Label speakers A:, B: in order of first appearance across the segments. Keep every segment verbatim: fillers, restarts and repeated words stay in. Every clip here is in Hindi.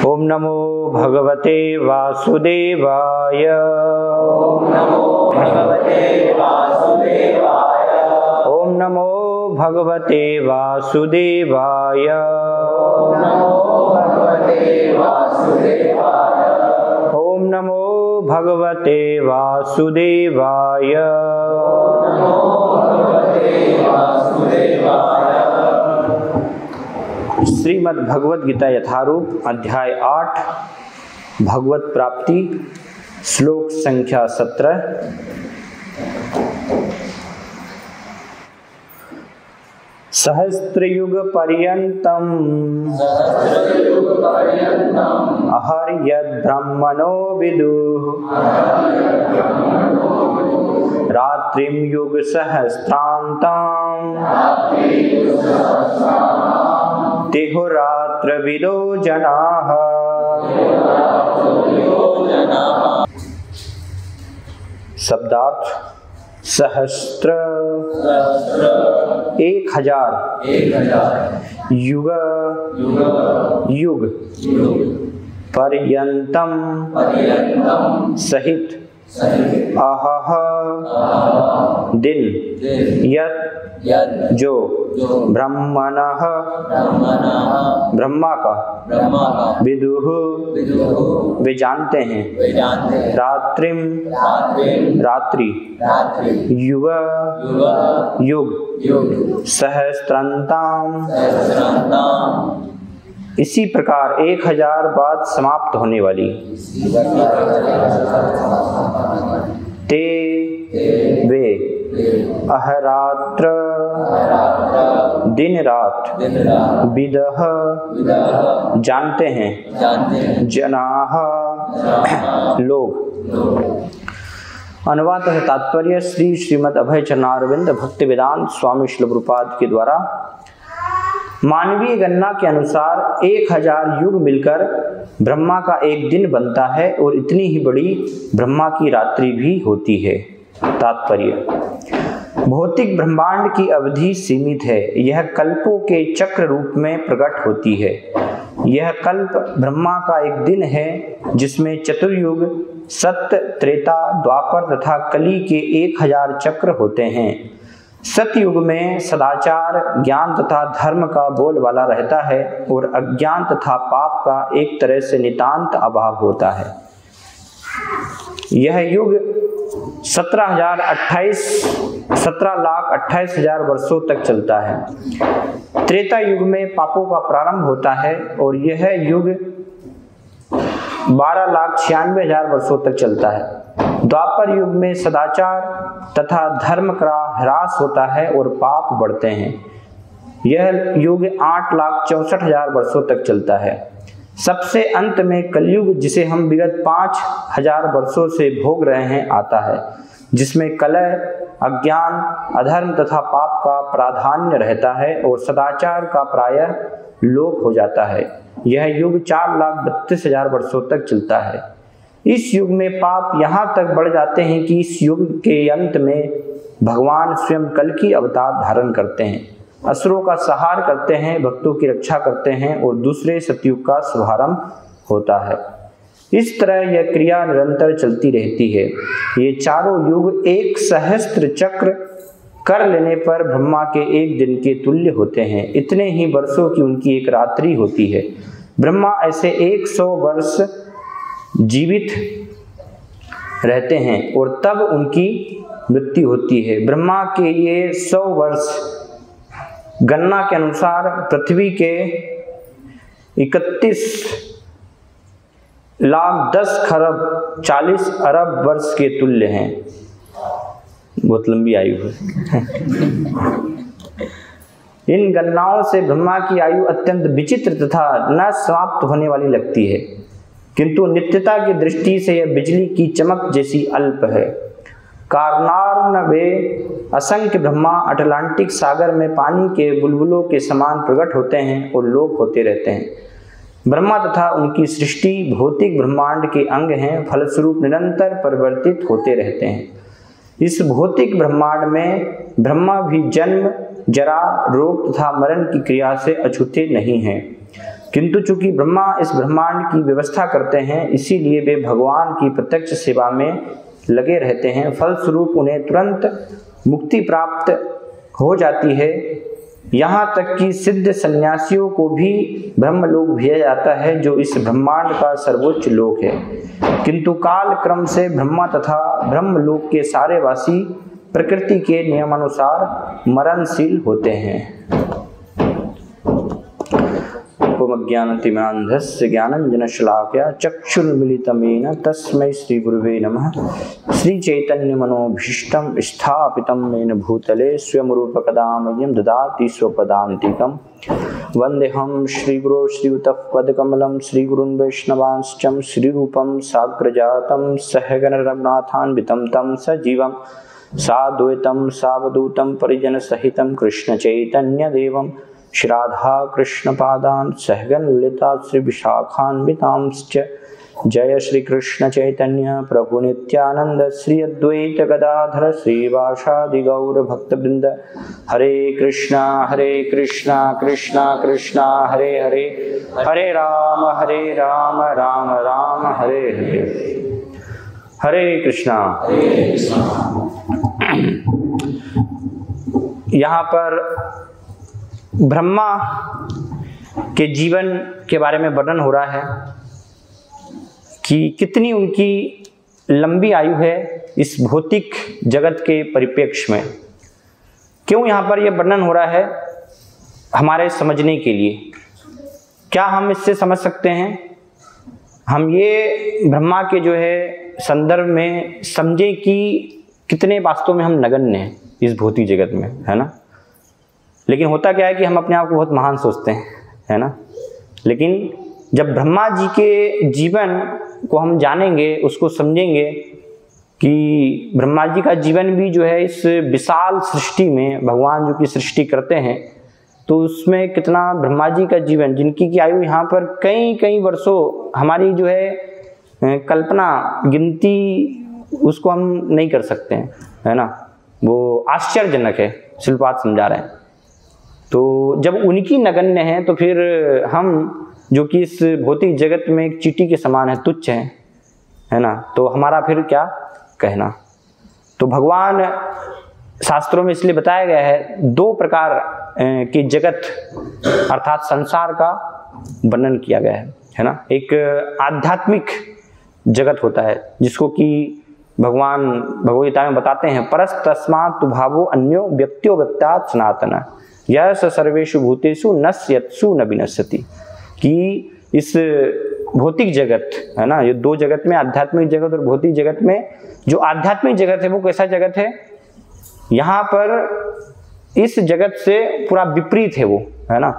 A: ओम नमो भगवते वासुदेवाय।
B: ओम नमो भगवते वासुदेवाय।
A: ओम नमो भगवते वासुदेवाय।
B: ओम नमो भगवते वासुदेवाय।
A: ओम नमो भगवते वासुदेवाय।
B: ओम नमो भगवते वासुदेवाय।
A: श्रीमद् भगवद गीता यथारूप अध्याय आठ भगवत प्राप्ति श्लोक संख्या सत्रह। सहस्त्रयुग पर्यंतम अहर्यद् ब्रह्मणो विदुः रात्रिं युग सहस्रान्ताम् तिहुरात्रविदो जनाः। शब्दार्थ सहस्त्र एक हजार,
B: एक हजार
A: युग युग पर्यंतम
B: पर्यंतम
A: सहित
B: सहित
A: अहह दिन यत्
B: यद्
A: जो
B: जो
A: ब्रह्मणः
B: ब्रह्मणः
A: ब्रह्मा का
B: ब्रह्मा का
A: विदुः
B: विदुः
A: वे जानते हैं
B: वे जानते हैं
A: रात्रिम
B: रात्रिं
A: रात्रि
B: रात्रि
A: युग
B: युग
A: युग
B: युग
A: सहस्त्रांताम
B: सहस्रान्ताम्
A: इसी प्रकार एक हजार बाद समाप्त होने वाली ते वे अहरात्र दिन रात
B: दिन रात
A: विदः
B: विदः
A: जानते हैं
B: जानते हैं
A: जनाः लोग। अनुवाद है तात्पर्य श्री श्रीमद् अभय चरणारविंद भक्ति वेदांत स्वामी श्रील प्रभुपाद के द्वारा मानवीय गणना के अनुसार एक हजार युग मिलकर ब्रह्मा का एक दिन बनता है और इतनी ही बड़ी ब्रह्मा की रात्रि भी होती है। तात्पर्य भौतिक ब्रह्मांड की अवधि सीमित है, यह कल्पों के चक्र रूप में प्रकट होती है। यह कल्प ब्रह्मा का एक दिन है जिसमें चतुर्युग सत्य त्रेता द्वापर तथा कली के एक हजार चक्र होते हैं। सतयुग में सदाचार ज्ञान तथा धर्म का बोलबाला रहता है और अज्ञान तथा पाप का एक तरह से नितांत अभाव होता है। यह युग सत्रह हजार अट्ठाईस सत्रह लाख अट्ठाईस हजार वर्षों तक चलता है। त्रेता युग में पापों का प्रारंभ होता है और यह युग बारह लाख छियानवे हजार वर्षों तक चलता है। द्वापर युग में सदाचार तथा धर्म का ह्रास होता है और पाप बढ़ते हैं। यह युग आठ लाख चौसठ हजार वर्षों तक चलता है। सबसे अंत में कलयुग, जिसे हम विगत पाँच हजार वर्षों से भोग रहे हैं, आता है, जिसमें कलह अज्ञान अधर्म तथा पाप का प्राधान्य रहता है और सदाचार का प्रायः लोप हो जाता है। यह युग चार लाख बत्तीस हजार वर्षों तक चलता है। इस युग में पाप यहाँ तक बढ़ जाते हैं कि इस युग के अंत में भगवान स्वयं कल्कि अवतार धारण करते हैं, असुरों का संहार करते हैं, भक्तों की रक्षा करते हैं और दूसरे सतयुग का शुभारंभ होता है। इस तरह यह क्रिया निरंतर चलती रहती है। ये चारों युग एक सहस्त्र चक्र कर लेने पर ब्रह्मा के एक दिन के तुल्य होते हैं। इतने ही वर्षों की उनकी एक रात्रि होती है। ब्रह्मा ऐसे एक सौ वर्ष जीवित रहते हैं और तब उनकी मृत्यु होती है। ब्रह्मा के ये सौ वर्ष गणना के अनुसार पृथ्वी के इकतीस लाख दस खरब चालीस अरब वर्ष के तुल्य हैं। बहुत लंबी आयु है। इन गणनाओं से ब्रह्मा की आयु अत्यंत विचित्र तथा न समाप्त होने वाली लगती है, किंतु नित्यता की दृष्टि से यह बिजली की चमक जैसी अल्प है। कारनार्नवे असंख्य ब्रह्मा अटलांटिक सागर में पानी के बुलबुलों के समान प्रकट होते हैं और लोप होते रहते हैं। ब्रह्मा तथा उनकी सृष्टि भौतिक ब्रह्मांड के अंग हैं, फलस्वरूप निरंतर परिवर्तित होते रहते हैं। इस भौतिक ब्रह्मांड में ब्रह्मा भी जन्म जरा रोग तथा मरण की क्रिया से अछूते नहीं हैं। किंतु चूंकि ब्रह्मा इस ब्रह्मांड की व्यवस्था करते हैं, इसीलिए वे भगवान की प्रत्यक्ष सेवा में लगे रहते हैं। फलस्वरूप उन्हें तुरंत मुक्ति प्राप्त हो जाती है। यहाँ तक कि सिद्ध सन्यासियों को भी ब्रह्मलोक भेजा जाता है, जो इस ब्रह्मांड का सर्वोच्च लोक है। किंतु काल क्रम से ब्रह्मा तथा ब्रह्मलोक के सारे वासी प्रकृति के नियमानुसार मरणशील होते हैं। ज्ञानतिमिरान्धस्य ज्ञानञ्जनशलाकया चक्षुर्मिलितं येन तस्मै श्रीगुरुवे नमः। श्रीचैतन्यमनोभीष्टं स्थापितं येन भूतले स्वयं रूपकदा मह्यं ददाति स्वपदान्तिकं। वन्देऽहं श्रीगुरो श्रीयुतपदकमलं श्रीगुरुन् वैष्णवांश्च श्रीरूपं साग्रजातं सहगण रघुनाथान्वितं तं सजीवं साद्वैतं सावधूतं परिजनसहितं कृष्णचैतन्यदेवं श्रीराधा कृष्ण पादान सहगन ललिता श्री विशाखान्वितांश्च। जय श्री कृष्ण चैतन्य प्रभु नित्यानंद श्री अद्वैत गदाधर श्रीवासादि गौर भक्तवृंद। हरे कृष्णा हरे कृष्णा कृष्णा कृष्णा हरे हरे, हरे राम हरे राम राम राम हरे हरे। हरे कृष्णा। यहाँ पर ब्रह्मा के जीवन के बारे में वर्णन हो रहा है कि कितनी उनकी लंबी आयु है इस भौतिक जगत के परिप्रेक्ष्य में। क्यों यहाँ पर यह वर्णन हो रहा है? हमारे समझने के लिए। क्या हम इससे समझ सकते हैं? हम ये ब्रह्मा के जो है संदर्भ में समझें कि कितने वास्तव में हम नगण्य हैं इस भौतिक जगत में, है ना। लेकिन होता क्या है कि हम अपने आप को बहुत महान सोचते हैं, है ना। लेकिन जब ब्रह्मा जी के जीवन को हम जानेंगे, उसको समझेंगे कि ब्रह्मा जी का जीवन भी जो है इस विशाल सृष्टि में भगवान जो की सृष्टि करते हैं, तो उसमें कितना ब्रह्मा जी का जीवन, जिनकी की आयु यहाँ पर कई कई वर्षों, हमारी जो है कल्पना गिनती उसको हम नहीं कर सकते हैं, है ना। वो आश्चर्यजनक है, शिल्पात समझा रहे हैं। तो जब उनकी नगण्य है तो फिर हम जो कि इस भौतिक जगत में एक चींटी के समान है, तुच्छ हैं, है ना, तो हमारा फिर क्या कहना। तो भगवान शास्त्रों में इसलिए बताया गया है दो प्रकार के जगत अर्थात संसार का वर्णन किया गया है, है ना। एक आध्यात्मिक जगत होता है जिसको कि भगवान भगवद्गीता में बताते हैं, परस तस्मात् भावो अन्यो व्यक्त्यो व्यक्तात् सनातन यह सर्वेषु भूतेषु नश्यत्सु न विनश्यति। कि इस भौतिक जगत, है ना, ये दो जगत में आध्यात्मिक जगत और भौतिक जगत में, जो आध्यात्मिक जगत है वो कैसा जगत है? यहाँ पर इस जगत से पूरा विपरीत है वो, है ना।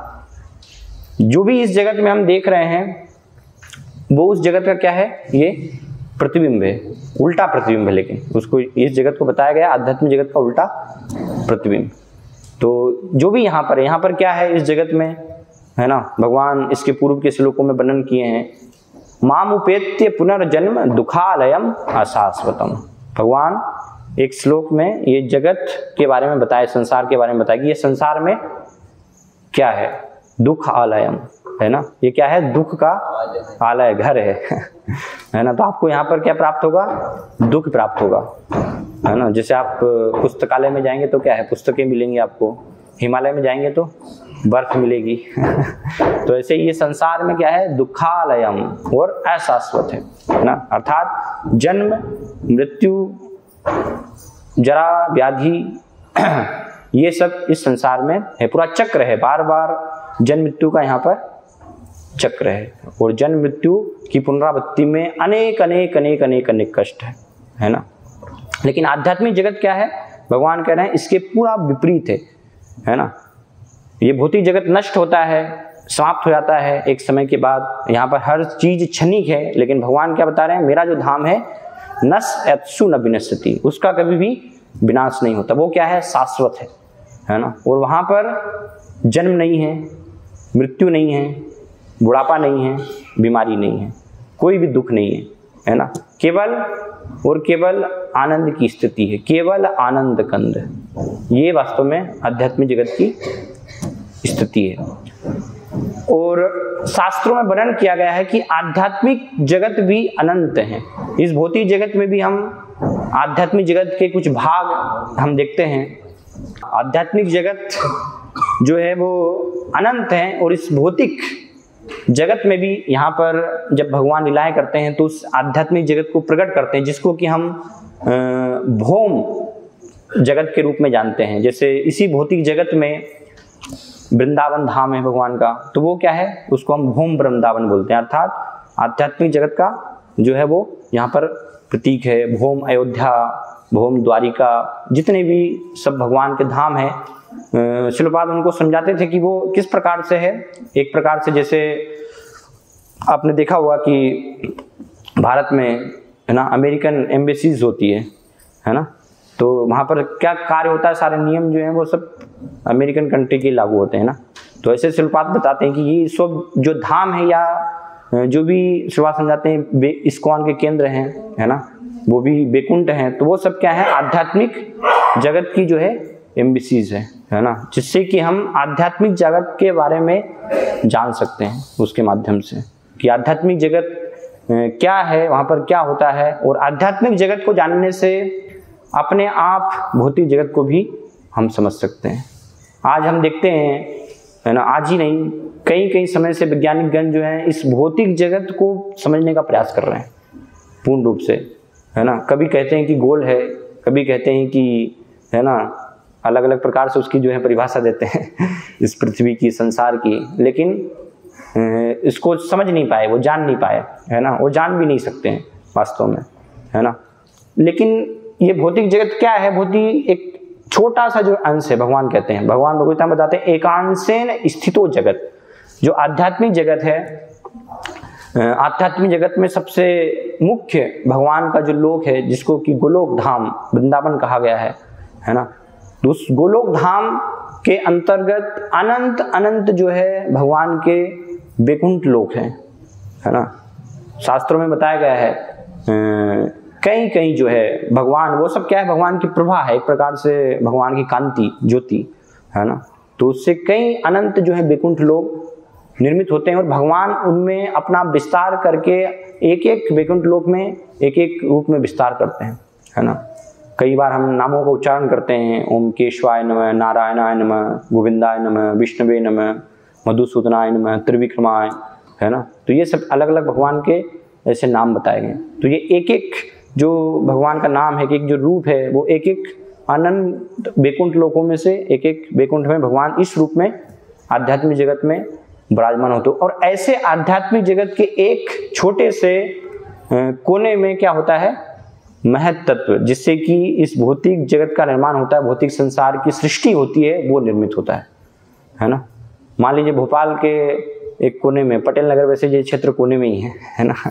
A: जो भी इस जगत में हम देख रहे हैं वो उस जगत का क्या है? ये प्रतिबिंब है, उल्टा प्रतिबिंब है। लेकिन उसको, इस जगत को बताया गया आध्यात्मिक जगत का उल्टा प्रतिबिंब। तो जो भी यहाँ पर है, यहाँ पर क्या है इस जगत में, है ना, भगवान इसके पूर्व के श्लोकों में वर्णन किए हैं, माम उपेत्य पुनर्जन्म दुखालयम अशाश्वतम। भगवान एक श्लोक में ये जगत के बारे में बताया, संसार के बारे में बताया कि ये संसार में क्या है? दुख आलयम, है ना। ये क्या है? दुख का आलय, घर है, है ना। तो आपको यहाँ पर क्या प्राप्त होगा? दुख प्राप्त होगा, है ना। जैसे आप पुस्तकालय में जाएंगे तो क्या है? पुस्तकें मिलेंगी आपको। हिमालय में जाएंगे तो बर्फ मिलेगी। तो ऐसे ये संसार में क्या है? दुखालयम और अशाश्वत है, है ना। अर्थात जन्म, मृत्यु, जरा, व्याधि ये सब इस संसार में है, पूरा चक्र है, बार बार जन्म मृत्यु का यहाँ पर चक्र है। और जन्म मृत्यु की पुनरावृत्ति में अनेक अनेक अनेक अनेक अनेक कष्ट है, है ना। लेकिन आध्यात्मिक जगत क्या है? भगवान कह रहे हैं इसके पूरा विपरीत है, है ना। ये भौतिक जगत नष्ट होता है, समाप्त हो जाता है एक समय के बाद। यहाँ पर हर चीज क्षणिक है, लेकिन भगवान क्या बता रहे हैं? मेरा जो धाम है नश्यत्सु न विनश्यति, उसका कभी भी विनाश नहीं होता। वो क्या है? शाश्वत है, है ना। और वहाँ पर जन्म नहीं है, मृत्यु नहीं है, बुढ़ापा नहीं है, बीमारी नहीं है, कोई भी दुख नहीं है, है ना। केवल और केवल आनंद की स्थिति है, केवल आनंद कंद। ये वास्तव में आध्यात्मिक जगत की स्थिति है। और शास्त्रों में वर्णन किया गया है कि आध्यात्मिक जगत भी अनंत है। इस भौतिक जगत में भी हम आध्यात्मिक जगत के कुछ भाग हम देखते हैं। आध्यात्मिक जगत जो है वो अनंत है, और इस भौतिक जगत में भी यहाँ पर जब भगवान लीलाएं करते हैं तो उस आध्यात्मिक जगत को प्रकट करते हैं, जिसको कि हम भौम जगत के रूप में जानते हैं। जैसे इसी भौतिक जगत में वृंदावन धाम है भगवान का, तो वो क्या है, उसको हम भौम वृंदावन बोलते हैं। अर्थात आध्यात्मिक जगत का जो है वो यहाँ पर प्रतीक है। भौम अयोध्या, भौम द्वारिका, जितने भी सब भगवान के धाम हैं, शिलपाद उनको समझाते थे कि वो किस प्रकार से है। एक प्रकार से जैसे आपने देखा होगा कि भारत में है ना अमेरिकन एम्बेसीज होती है है ना, तो वहाँ पर क्या कार्य होता है, सारे नियम जो हैं वो सब अमेरिकन कंट्री के लागू होते हैं ना। तो ऐसे शिल्पात बताते हैं कि ये सब जो धाम है या जो भी शिल्पात समझाते हैं इस्कॉन के केंद्र हैं है ना, वो भी बेकुंठ हैं, तो वो सब क्या है, आध्यात्मिक जगत की जो है एम्बेसीज है है ना, जिससे कि हम आध्यात्मिक जगत के बारे में जान सकते हैं उसके माध्यम से कि आध्यात्मिक जगत क्या है, वहाँ पर क्या होता है। और आध्यात्मिक जगत को जानने से अपने आप भौतिक जगत को भी हम समझ सकते हैं। आज हम देखते हैं है ना, आज ही नहीं कई कई समय से वैज्ञानिक गण जो हैं इस भौतिक जगत को समझने का प्रयास कर रहे हैं पूर्ण रूप से है ना। कभी कहते हैं कि गोल है, कभी कहते हैं कि है ना, अलग अलग प्रकार से उसकी जो है परिभाषा देते हैं इस पृथ्वी की, संसार की, लेकिन इसको समझ नहीं पाए, वो जान नहीं पाए है ना, वो जान भी नहीं सकते हैं वास्तव में है ना। लेकिन ये भौतिक जगत क्या है, भौतिक एक छोटा सा जो अंश है, भगवान कहते हैं, भगवान भगवत में बताते हैं एकांशेन स्थितो जगत। जो आध्यात्मिक जगत है, आध्यात्मिक जगत में सबसे मुख्य भगवान का जो लोक है, जिसको कि गोलोक धाम वृंदावन कहा गया है है ना, तो उस गोलोक धाम के अंतर्गत अनंत अनंत जो है भगवान के बैकुंठ लोक हैं है ना। शास्त्रों में बताया गया है कई कई जो है भगवान, वो सब क्या है, भगवान की प्रभा है, एक प्रकार से भगवान की कांति ज्योति है ना। तो उससे कई अनंत जो है बैकुंठ लोक निर्मित होते हैं, और भगवान उनमें अपना विस्तार करके एक एक बैकुंठ लोक में एक एक रूप में विस्तार करते हैं है ना। कई बार हम नामों का उच्चारण करते हैं, ओम केशवाय नमः, नारायणाय नमः, गोविंदाय नमः, विष्णुवे नमः, मधुसूदनाय नमः, त्रिविक्रमाय है ना। तो ये सब अलग अलग भगवान के ऐसे नाम बताए गए। तो ये एक एक जो भगवान का नाम है, एक एक जो रूप है, वो एक एक अनंत बैकुंठ लोकों में से एक एक बैकुंठ में भगवान इस रूप में आध्यात्मिक जगत में विराजमान होते। और ऐसे आध्यात्मिक जगत के एक छोटे से कोने में क्या होता है, महत तत्व, जिससे कि इस भौतिक जगत का निर्माण होता है, भौतिक संसार की सृष्टि होती है, वो निर्मित होता है है ना। मान लीजिए भोपाल के एक कोने में, पटेल नगर वैसे ये क्षेत्र कोने में ही है है ना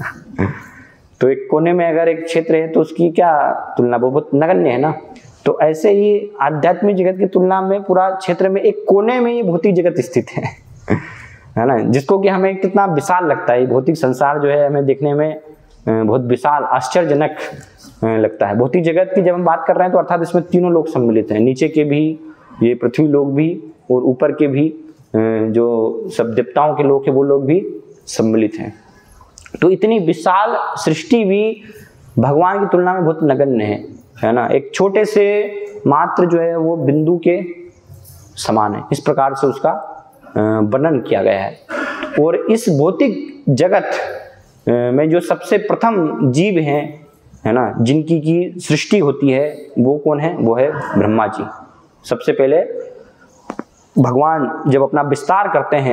A: तो एक कोने में अगर एक क्षेत्र है तो उसकी क्या तुलना, बहुत नगण्य है ना। तो ऐसे ही आध्यात्मिक जगत की तुलना में पूरा क्षेत्र में एक कोने में ये भौतिक जगत स्थित है है ना, जिसको कि हमें कितना विशाल लगता है। भौतिक संसार जो है हमें देखने में बहुत विशाल आश्चर्यजनक लगता है। भौतिक जगत की जब हम बात कर रहे हैं तो अर्थात इसमें तीनों लोग सम्मिलित हैं, नीचे के भी, ये पृथ्वी लोग भी, और ऊपर के भी जो सब देवताओं के लोग हैं वो लोग भी सम्मिलित हैं। तो इतनी विशाल सृष्टि भी भगवान की तुलना में बहुत नगण्य है है ना। एक छोटे से मात्र जो है वो बिंदु के समान है, इस प्रकार से उसका वर्णन किया गया है। और इस भौतिक जगत में जो सबसे प्रथम जीव हैं है ना, जिनकी की सृष्टि होती है, वो कौन है, वो है ब्रह्मा जी। सबसे पहले भगवान जब अपना विस्तार करते हैं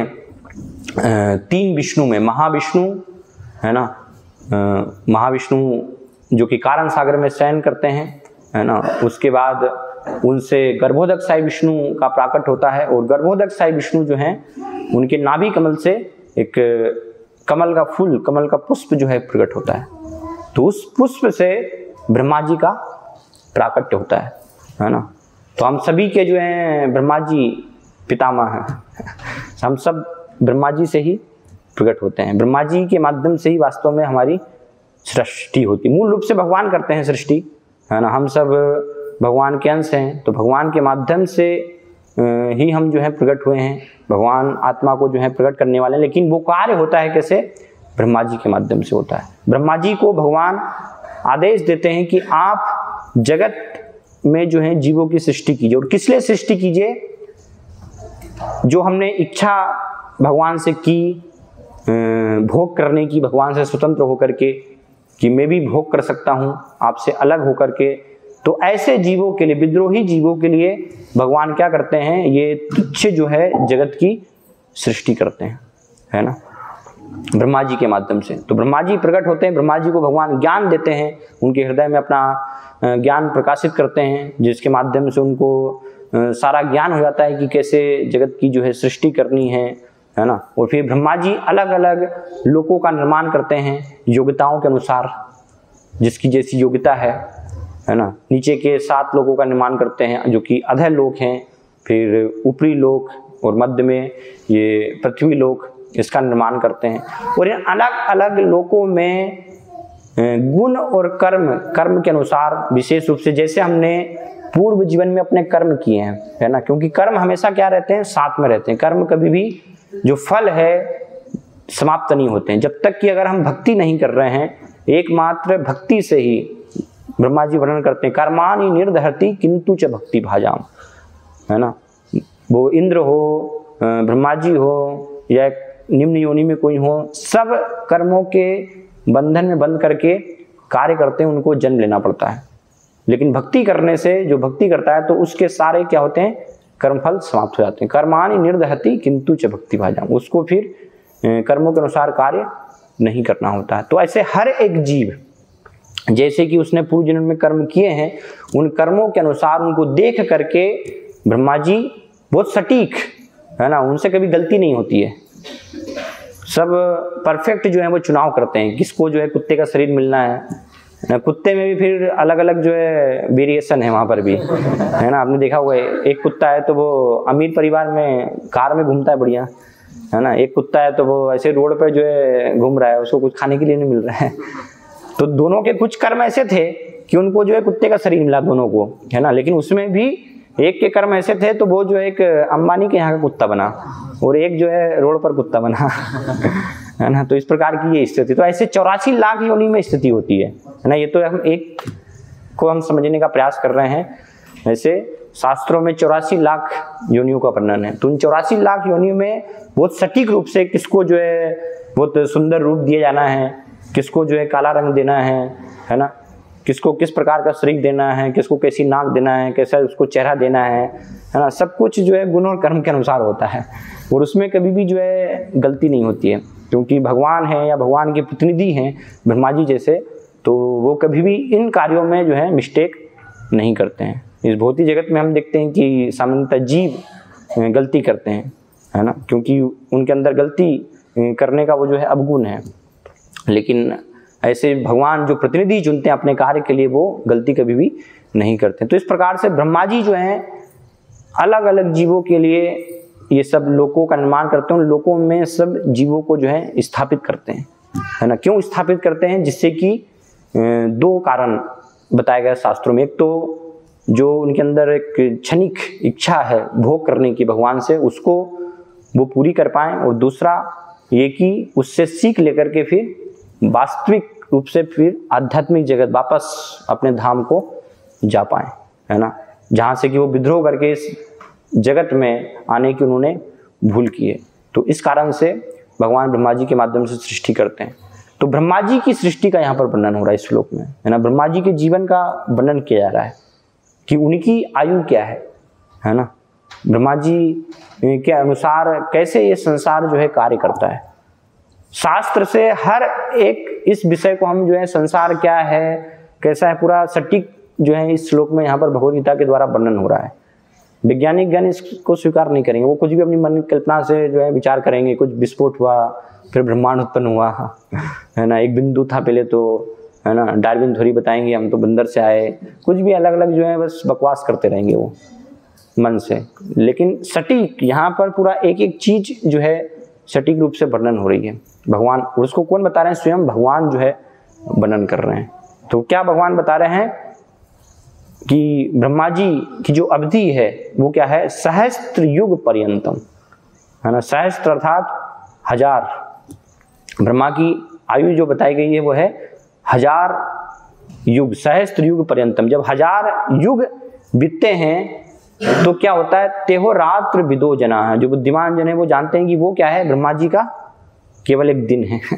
A: तीन विष्णु में, महाविष्णु है ना, महाविष्णु जो कि कारण सागर में शयन करते हैं है ना, उसके बाद उनसे गर्भोदकशायी विष्णु का प्राकट होता है, और गर्भोदकशायी विष्णु जो हैं उनके नाभि कमल से एक कमल का फूल, कमल का पुष्प जो है प्रकट होता है। तो उस पुष्प से ब्रह्मा जी का प्राकट्य होता है है ना। तो हम सभी के जो हैं ब्रह्मा जी पितामह हैं हम सब ब्रह्मा जी से ही प्रकट होते हैं, ब्रह्मा जी के माध्यम से ही वास्तव में हमारी सृष्टि होती। मूल रूप से भगवान करते हैं सृष्टि है ना, हम सब भगवान के अंश हैं। तो भगवान के माध्यम से ही हम जो है प्रकट हुए हैं, भगवान आत्मा को जो है प्रकट करने वाले हैं, लेकिन वो कार्य होता है कैसे? ब्रह्मा जी के माध्यम से होता है। ब्रह्मा जी को भगवान आदेश देते हैं कि आप जगत में जो है जीवों की सृष्टि कीजिए। और किस लिए सृष्टि कीजिए? जो हमने इच्छा भगवान से की, भोग करने की, भगवान से स्वतंत्र होकर के, कि मैं भी भोग कर सकता हूँ आपसे अलग होकर के, तो ऐसे जीवों के लिए, विद्रोही जीवों के लिए भगवान क्या करते हैं? ये तुच्छ जो है जगत की सृष्टि करते हैं, है ना, ब्रह्मा जी के माध्यम से। तो ब्रह्मा जी प्रकट होते हैं, ब्रह्मा जी को भगवान ज्ञान देते हैं, उनके हृदय में अपना ज्ञान प्रकाशित करते हैं, जिसके माध्यम से उनको सारा ज्ञान हो जाता है कि कैसे जगत की जो है सृष्टि करनी है, है ना। और फिर ब्रह्मा जी अलग अलग लोकों का निर्माण करते हैं योग्यताओं के अनुसार, जिसकी जैसी योग्यता है, है ना। नीचे के सात लोकों का निर्माण करते हैं जो कि अधः लोक हैं, फिर ऊपरी लोक, और मध्य में ये पृथ्वी लोक, इसका निर्माण करते हैं। और इन अलग अलग लोकों में गुण और कर्म, कर्म के अनुसार विशेष रूप से, जैसे हमने पूर्व जीवन में अपने कर्म किए हैं, है ना, क्योंकि कर्म हमेशा क्या रहते हैं? साथ में रहते हैं। कर्म कभी भी जो फल है समाप्त नहीं होते हैं, जब तक कि अगर हम भक्ति नहीं कर रहे हैं। एकमात्र भक्ति से ही ब्रह्मा जी वर्णन करते हैं, कर्माणि निर्दहति किंतु च भक्ति भाजाम, है ना। वो इंद्र हो, ब्रह्मा जी हो, या निम्न योनि में कोई हो, सब कर्मों के बंधन में बंद करके कार्य करते हैं, उनको जन्म लेना पड़ता है। लेकिन भक्ति करने से, जो भक्ति करता है तो उसके सारे क्या होते हैं? कर्मफल समाप्त हो जाते हैं। कर्माणि निर्दहति किंतु च भक्ति भाजाम, उसको फिर कर्मों के अनुसार कार्य नहीं करना होता है। तो ऐसे हर एक जीव, जैसे कि उसने पूर्व जन्म में कर्म किए हैं, उन कर्मों के अनुसार उनको देख करके ब्रह्मा जी बहुत सटीक, है ना, उनसे कभी गलती नहीं होती है, सब परफेक्ट जो है वो चुनाव करते हैं, किसको जो है कुत्ते का शरीर मिलना है। कुत्ते में भी फिर अलग अलग जो है वेरिएशन है, वहाँ पर भी, है ना। आपने देखा हुआ है, एक कुत्ता है तो वो अमीर परिवार में कार में घूमता है बढ़िया, है ना। एक कुत्ता है तो वो ऐसे रोड पर जो है घूम रहा है, उसको कुछ खाने के लिए नहीं मिल रहा है। तो दोनों के कुछ कर्म ऐसे थे कि उनको जो है कुत्ते का शरीर मिला दोनों को, है ना। लेकिन उसमें भी एक के कर्म ऐसे थे तो वो जो एक अंबानी के यहाँ का कुत्ता बना, और एक जो है रोड पर कुत्ता बना, है ना। तो इस प्रकार की ये स्थिति, तो ऐसे चौरासी लाख योनि में स्थिति होती है, है ना। ये तो हम एक को हम समझने का प्रयास कर रहे हैं। ऐसे शास्त्रों में चौरासी लाख योनियों का वर्णन है। तो उन चौरासी लाख योनियों में बहुत सटीक रूप से किसको जो है बहुत सुंदर रूप दिया जाना है, किसको जो है काला रंग देना है, है ना, किसको किस प्रकार का शरीर देना है, किसको कैसी नाक देना है, कैसा उसको चेहरा देना है, है ना। सब कुछ जो है गुण और कर्म के अनुसार होता है, और उसमें कभी भी जो है गलती नहीं होती है, क्योंकि भगवान है या भगवान के प्रतिनिधि हैं ब्रह्मा जी जैसे, तो वो कभी भी इन कार्यों में जो है मिस्टेक नहीं करते हैं। इस भौतिक जगत में हम देखते हैं कि सामान्यतः जीव गलती करते हैं, है ना, क्योंकि उनके अंदर गलती करने का वो जो है अवगुण है। लेकिन ऐसे भगवान जो प्रतिनिधि चुनते हैं अपने कार्य के लिए, वो गलती कभी भी नहीं करते। तो इस प्रकार से ब्रह्मा जी जो हैं अलग अलग जीवों के लिए ये सब लोकों का निर्माण करते हैं, उन लोकों में सब जीवों को जो है स्थापित करते हैं, है ना। क्यों स्थापित करते हैं? जिससे कि दो कारण बताया गया शास्त्रों में। एक तो जो उनके अंदर एक क्षणिक इच्छा है भोग करने की भगवान से, उसको वो पूरी कर पाएं, और दूसरा ये कि उससे सीख लेकर के फिर वास्तविक रूप से फिर आध्यात्मिक जगत वापस अपने धाम को जा पाएं, है ना, जहाँ से कि वो विद्रोह करके इस जगत में आने की उन्होंने भूल की है। तो इस कारण से भगवान ब्रह्मा जी के माध्यम से सृष्टि करते हैं। तो ब्रह्मा जी की सृष्टि का यहाँ पर वर्णन हो रहा है इस श्लोक में, है ना। ब्रह्मा जी के जीवन का वर्णन किया जा रहा है कि उनकी आयु क्या है, है ना, ब्रह्मा जी के अनुसार कैसे ये संसार जो है कार्य करता है। शास्त्र से हर एक इस विषय को हम जो है संसार क्या है, कैसा है, पूरा सटीक जो है इस श्लोक में यहाँ पर भगवद गीता के द्वारा वर्णन हो रहा है। वैज्ञानिक गण इसको स्वीकार नहीं करेंगे, वो कुछ भी अपनी मन की कल्पना से जो है विचार करेंगे, कुछ विस्फोट हुआ, फिर ब्रह्मांड उत्पन्न हुआ, है ना, एक बिंदु था पहले तो, है ना, डार्विन थ्योरी बताएंगे, हम तो बंदर से आए, कुछ भी अलग अलग जो है बस बकवास करते रहेंगे वो मन से। लेकिन सटीक यहाँ पर पूरा एक एक चीज जो है सटीक रूप से वर्णन हो रही है भगवान, और उसको कौन बता रहे हैं? स्वयं भगवान जो है वर्णन कर रहे हैं। तो क्या भगवान बता रहे हैं कि ब्रह्मा जी की जो अवधि है वो क्या है, सहस्त्र युग पर्यंतम, है ना। सहस्त्र अर्थात हजार, ब्रह्मा की आयु जो बताई गई है वो है हजार युग, सहस्त्र युग पर्यंतम। जब हजार युग बीतते हैं तो क्या होता है, तेहो रात्र विदो जना है, जो बुद्धिमान जन है वो जानते हैं कि वो क्या है, ब्रह्मा जी का केवल एक दिन है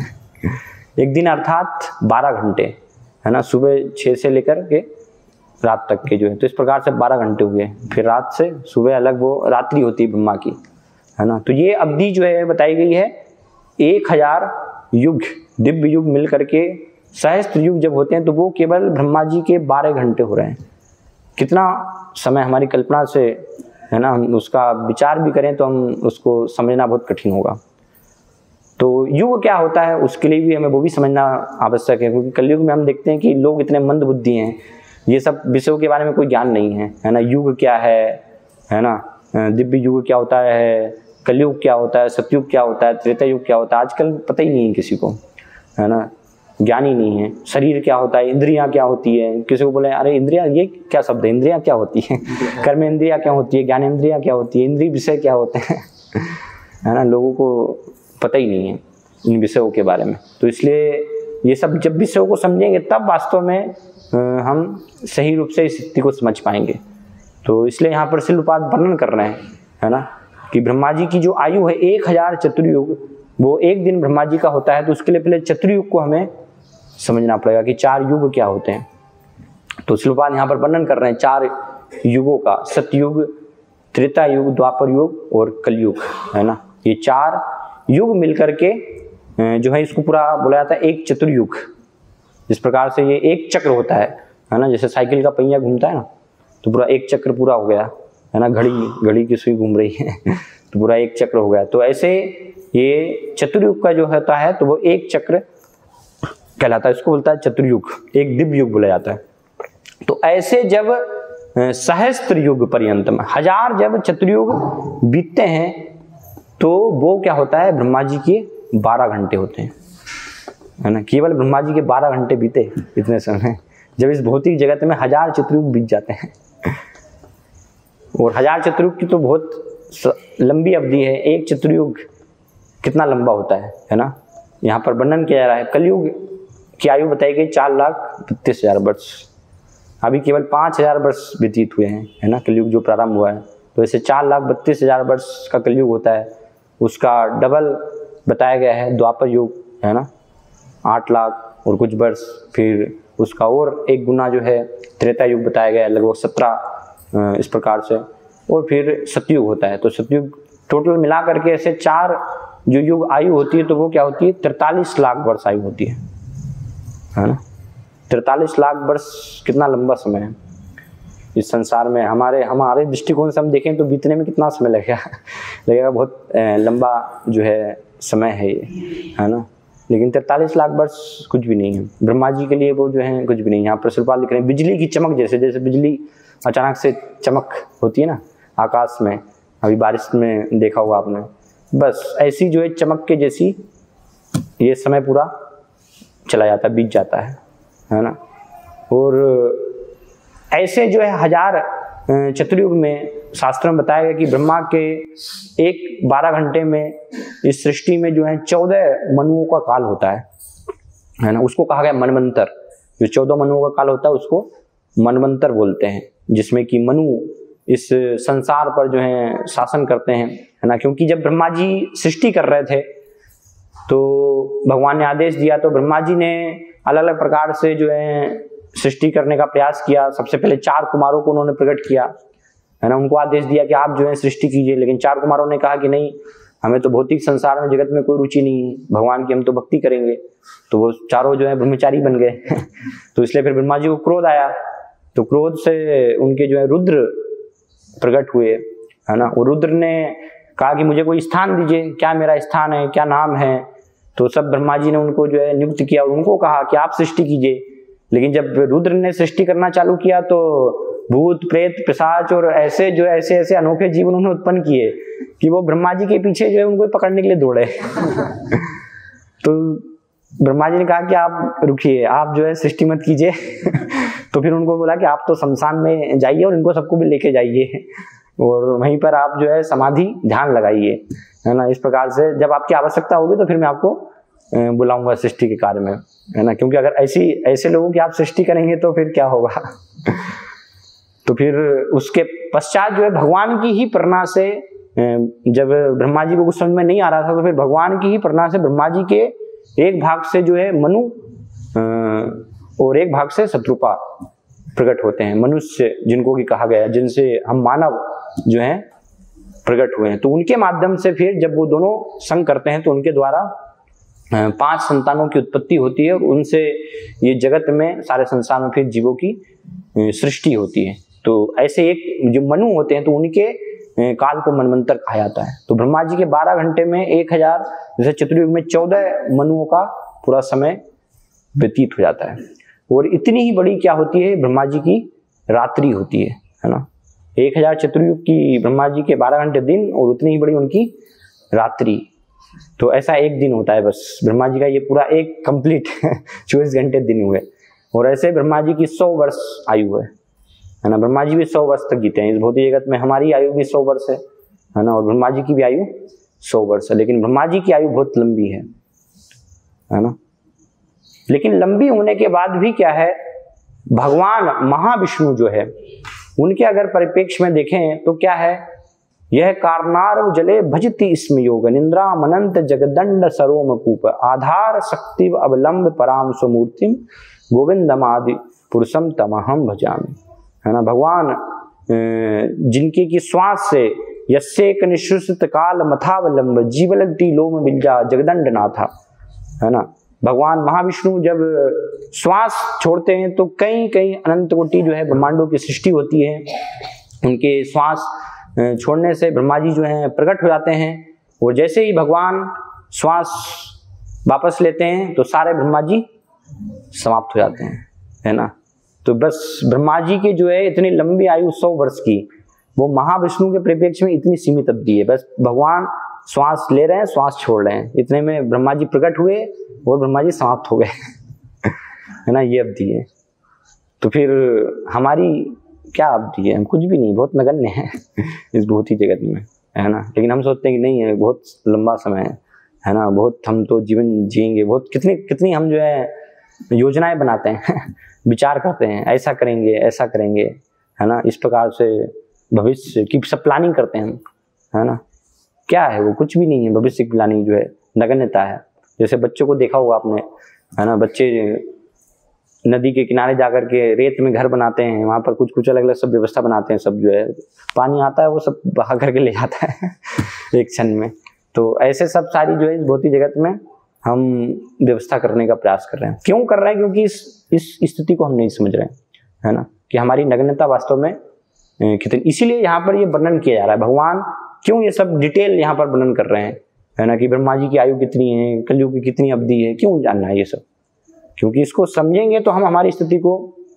A: एक दिन अर्थात बारह घंटे, है ना, सुबह छः से लेकर के रात तक के जो है, तो इस प्रकार से बारह घंटे हुए, फिर रात से सुबह अलग वो रात्रि होती है ब्रह्मा की, है ना। तो ये अवधि जो है बताई गई है एक हजार युग, दिव्य युग मिल करके सहस्त्र युग जब होते हैं तो वो केवल ब्रह्मा जी के बारह घंटे हो रहे हैं। कितना समय हमारी कल्पना से, है ना, हम उसका विचार भी करें तो हम उसको समझना बहुत कठिन होगा। तो युग क्या होता है उसके लिए भी हमें वो भी समझना आवश्यक है, क्योंकि कलयुग में हम देखते हैं कि लोग इतने मंद बुद्धि हैं, ये सब विषयों के बारे में कोई ज्ञान नहीं है, है ना। युग क्या है, है ना, दिव्य युग क्या होता है, कलयुग क्या होता है, सतयुग क्या होता है, त्रेता युग क्या होता है, आजकल पता ही नहीं है किसी को, है ना, ज्ञान ही नहीं है। शरीर क्या होता है, इंद्रियां क्या होती है, किसी को बोले अरे इंद्रियां, ये क्या शब्द है, इंद्रियां क्या होती है, कर्म इंद्रियां क्या होती है, ज्ञान इंद्रियां क्या होती है, इंद्रिय विषय क्या होते हैं है ना, लोगों को पता ही नहीं है इन विषयों के बारे में। तो इसलिए ये सब जब विषयों को समझेंगे तब वास्तव में हम सही रूप से इस स्थिति को समझ पाएंगे। तो इसलिए यहाँ पर शिलपाद वर्णन कर रहे हैं, है ना, कि ब्रह्मा जी की जो आयु है एक हजार चतुर्युग, वो एक दिन ब्रह्मा जी का होता है, तो उसके लिए पहले चतुर्युग को हमें समझना पड़ेगा कि चार युग क्या होते हैं। तो शिलपाद यहाँ पर वर्णन कर रहे हैं चार युगों का, सतयुग, त्रेता युग, द्वापर युग और कलयुग, है ना। ये चार युग मिलकर के जो है इसको पूरा बोला जाता है एक चतुर्युग। जिस प्रकार से ये एक चक्र होता है, है ना, जैसे साइकिल का पहिया घूमता है ना, तो पूरा एक चक्र पूरा हो गया, है ना, घड़ी घड़ी की सुई घूम रही है तो पूरा एक चक्र हो गया। तो ऐसे ये चतुर्युग का जो होता है तो वो एक चक्र कहलाता है, इसको बोलता है चतुर्युग, एक दिव्य युग बोला जाता है। तो ऐसे जब सहस्त्र युग पर्यंत में हजार जब चतुर्युग बीतते हैं तो वो क्या होता है, ब्रह्मा जी के बारह घंटे होते हैं, है ना। केवल ब्रह्मा जी के बारह घंटे बीते इतने समय, जब इस भौतिक जगत में हजार चतुर्युग बीत जाते हैं और हजार चतुर्युग की तो बहुत लंबी अवधि है। एक चतुर्युग कितना लंबा होता है, है ना। यहाँ पर वर्णन किया जा रहा है कलयुग की आयु बताई गई चार लाख बत्तीस हजार वर्ष, अभी केवल पाँच हजार वर्ष व्यतीत हुए हैं, है ना, कलयुग जो प्रारंभ हुआ है। तो ऐसे चार लाख बत्तीस हजार वर्ष का कलयुग होता है, उसका डबल बताया गया है द्वापर युग, है ना, आठ लाख और कुछ वर्ष, फिर उसका और एक गुना जो है त्रेता युग बताया गया है लगभग सत्रह इस प्रकार से, और फिर सतयुग होता है। तो सतयुग टोटल मिला करके ऐसे चार जो युग आयु होती है तो वो क्या होती है, तैंतालीस लाख वर्ष आयु होती है, है ना। तैंतालीस लाख वर्ष कितना लंबा समय है इस संसार में। हमारे हमारे दृष्टिकोण से हम देखें तो बीतने में कितना समय लगेगा लगेगा बहुत लंबा जो है समय है ये, है ना। लेकिन तैंतालीस लाख वर्ष कुछ भी नहीं है ब्रह्मा जी के लिए, वो जो है कुछ भी नहीं। यहाँ पर शिलपाद लिख रहे हैं बिजली की चमक जैसे, जैसे बिजली अचानक से चमक होती है ना आकाश में, अभी बारिश में देखा होगा आपने, बस ऐसी जो है चमक के जैसी ये समय पूरा चला जाता है, बीत जाता है, है ना। और ऐसे जो है हजार चतुर्युग में शास्त्रों में बताया गया कि ब्रह्मा के एक बारह घंटे में इस सृष्टि में जो है चौदह मनुओं का काल होता है, है ना। उसको कहा गया मनवंतर। जो चौदह मनुओं का काल होता है उसको मनवंतर बोलते हैं, जिसमें कि मनु इस संसार पर जो है शासन करते हैं, है ना। क्योंकि जब ब्रह्मा जी सृष्टि कर रहे थे तो भगवान ने आदेश दिया, तो ब्रह्मा जी ने अलग अलग प्रकार से जो है सृष्टि करने का प्रयास किया। सबसे पहले चार कुमारों को उन्होंने प्रकट किया, है ना, उनको आदेश दिया कि आप जो है सृष्टि कीजिए। लेकिन चार कुमारों ने कहा कि नहीं, हमें तो भौतिक संसार में जगत में कोई रुचि नहीं है, भगवान की हम तो भक्ति करेंगे। तो वो चारों जो है ब्रह्मचारी बन गए तो इसलिए फिर ब्रह्मा जी को क्रोध आया, तो क्रोध से उनके जो है रुद्र प्रकट हुए, है ना। वो रुद्र ने कहा कि मुझे कोई स्थान दीजिए, क्या मेरा स्थान है, क्या नाम है। तो सब ब्रह्मा जी ने उनको जो है नियुक्त किया और उनको कहा कि आप सृष्टि कीजिए। लेकिन जब रुद्र ने सृष्टि करना चालू किया तो भूत प्रेत पिशाच और ऐसे जो ऐसे ऐसे अनोखे जीव उन्होंने उत्पन्न किए कि वो ब्रह्मा जी के पीछे जो है उनको पकड़ने के लिए दौड़े तो ब्रह्मा जी ने कहा कि आप रुकिए, आप जो है सृष्टि मत कीजिए तो फिर उनको बोला कि आप तो शमशान में जाइए और इनको सबको भी लेके जाइए और वहीं पर आप जो है समाधि ध्यान लगाइए, है ना। इस प्रकार से जब आपकी आवश्यकता होगी तो फिर मैं आपको बुलाऊंगा सृष्टि के कार्य में, है ना। क्योंकि अगर ऐसी ऐसे लोगों की आप सृष्टि करेंगे तो फिर क्या होगा। तो फिर उसके पश्चात जो है भगवान की ही प्रेरणा से, जब ब्रह्मा जी को कुछ समझ में नहीं आ रहा था तो फिर भगवान की ही प्रेरणा से ब्रह्मा जी के एक भाग से जो है मनु और एक भाग से शत्रुपा प्रकट होते हैं। मनुष्य जिनको की कहा गया, जिनसे हम मानव जो हैं प्रकट हुए हैं, तो उनके माध्यम से फिर जब वो दोनों संग करते हैं तो उनके द्वारा पांच संतानों की उत्पत्ति होती है और उनसे ये जगत में सारे संसार में फिर जीवों की सृष्टि होती है। तो ऐसे एक जो मनु होते हैं तो उनके काल को मनवंतर कहा जाता है। तो ब्रह्मा जी के बारह घंटे में एक हजार, जैसे चतुर्युग में चौदह मनुओं का पूरा समय व्यतीत हो जाता है। और इतनी ही बड़ी क्या होती है ब्रह्मा जी की रात्रि होती है, है ना। एक हजार चतुर्युग की ब्रह्मा जी के बारह घंटे दिन और उतनी ही बड़ी उनकी रात्रि। तो ऐसा एक दिन होता है बस ब्रह्मा जी का, ये पूरा एक कंप्लीट चौबीस घंटे दिन हुए। और ऐसे ब्रह्मा जी की सौ वर्ष आयु है, है ना। ब्रह्मा जी भी सौ वर्ष तक जीते हैं इस भौतिक जगत में। हमारी आयु भी सौ वर्ष है, है ना। और ब्रह्मा जी की भी आयु सौ वर्ष है, लेकिन ब्रह्मा जी की आयु बहुत लंबी है, है ना। लेकिन लंबी होने के बाद भी क्या है, भगवान महाविष्णु जो है उनके अगर परिप्रेक्ष्य में देखें तो क्या है, यह कारनार जले भजति इसमें योग निंद्रा मनंत जगदंड सरोम कूप आधार शक्ति अवलंब पराम स्वमूर्तिम गोविंदमादि पुरुषम तमहम भजामि, है ना। भगवान जिनकी की श्वास से यस्येक निश्रुत काल मथावलंब जीवलती लोम बिल्जा जगदंड नाथा, है ना। भगवान महाविष्णु जब श्वास छोड़ते हैं तो कई कई अनंत कोटि जो है ब्रह्मांडों की सृष्टि होती है। उनके श्वास छोड़ने से ब्रह्मा जी जो है प्रकट हो जाते हैं और जैसे ही भगवान श्वास वापस लेते हैं तो सारे ब्रह्मा जी समाप्त हो जाते हैं, है ना। तो बस ब्रह्मा जी के जो है इतनी लंबी आयु सौ वर्ष की, वो महाविष्णु के परिप्रेक्ष्य में इतनी सीमित अवधि है। बस भगवान श्वास ले रहे हैं, श्वास छोड़ रहे हैं, इतने में ब्रह्मा जी प्रकट हुए और ब्रह्मा जी समाप्त हो गए, है ना। ये अवधि है। तो फिर हमारी क्या अवधि है, हम कुछ भी नहीं, बहुत नगण्य है इस भौतिक जगत में, है ना। लेकिन हम सोचते हैं कि नहीं है, बहुत लंबा समय है, है ना। बहुत हम तो जीवन जिएंगे, बहुत कितनी कितनी हम जो है योजनाएं बनाते हैं विचार करते हैं, ऐसा करेंगे ऐसा करेंगे, है ना। इस प्रकार से भविष्य की सब प्लानिंग करते हैं हम, है ना। क्या है वो, कुछ भी नहीं है। भविष्य की प्लानिंग जो है नगण्यता है। जैसे बच्चों को देखा होगा आपने, है ना। बच्चे नदी के किनारे जाकर के रेत में घर बनाते हैं, वहां पर कुछ कुछ अलग अलग सब व्यवस्था बनाते हैं, सब जो है पानी आता है वो सब बहा करके ले जाता है एक क्षण में। तो ऐसे सब सारी जो है इस भौतिक जगत में हम व्यवस्था करने का प्रयास कर रहे हैं। क्यों कर रहे हैं? क्योंकि इस इस स्थिति को हम नहीं समझ रहे हैं, है ना, कि हमारी नग्नता वास्तव में कितनी। इसीलिए यहाँ पर ये वर्णन किया जा रहा है। भगवान क्यों ये सब डिटेल यहाँ पर वर्णन कर रहे हैं, है ना, कि ब्रह्मा जी की आयु कितनी है, कलयुग की कितनी अवधि है, क्यों जानना है ये सब? क्योंकि इसको समझेंगे तो हम हमारी स्थिति को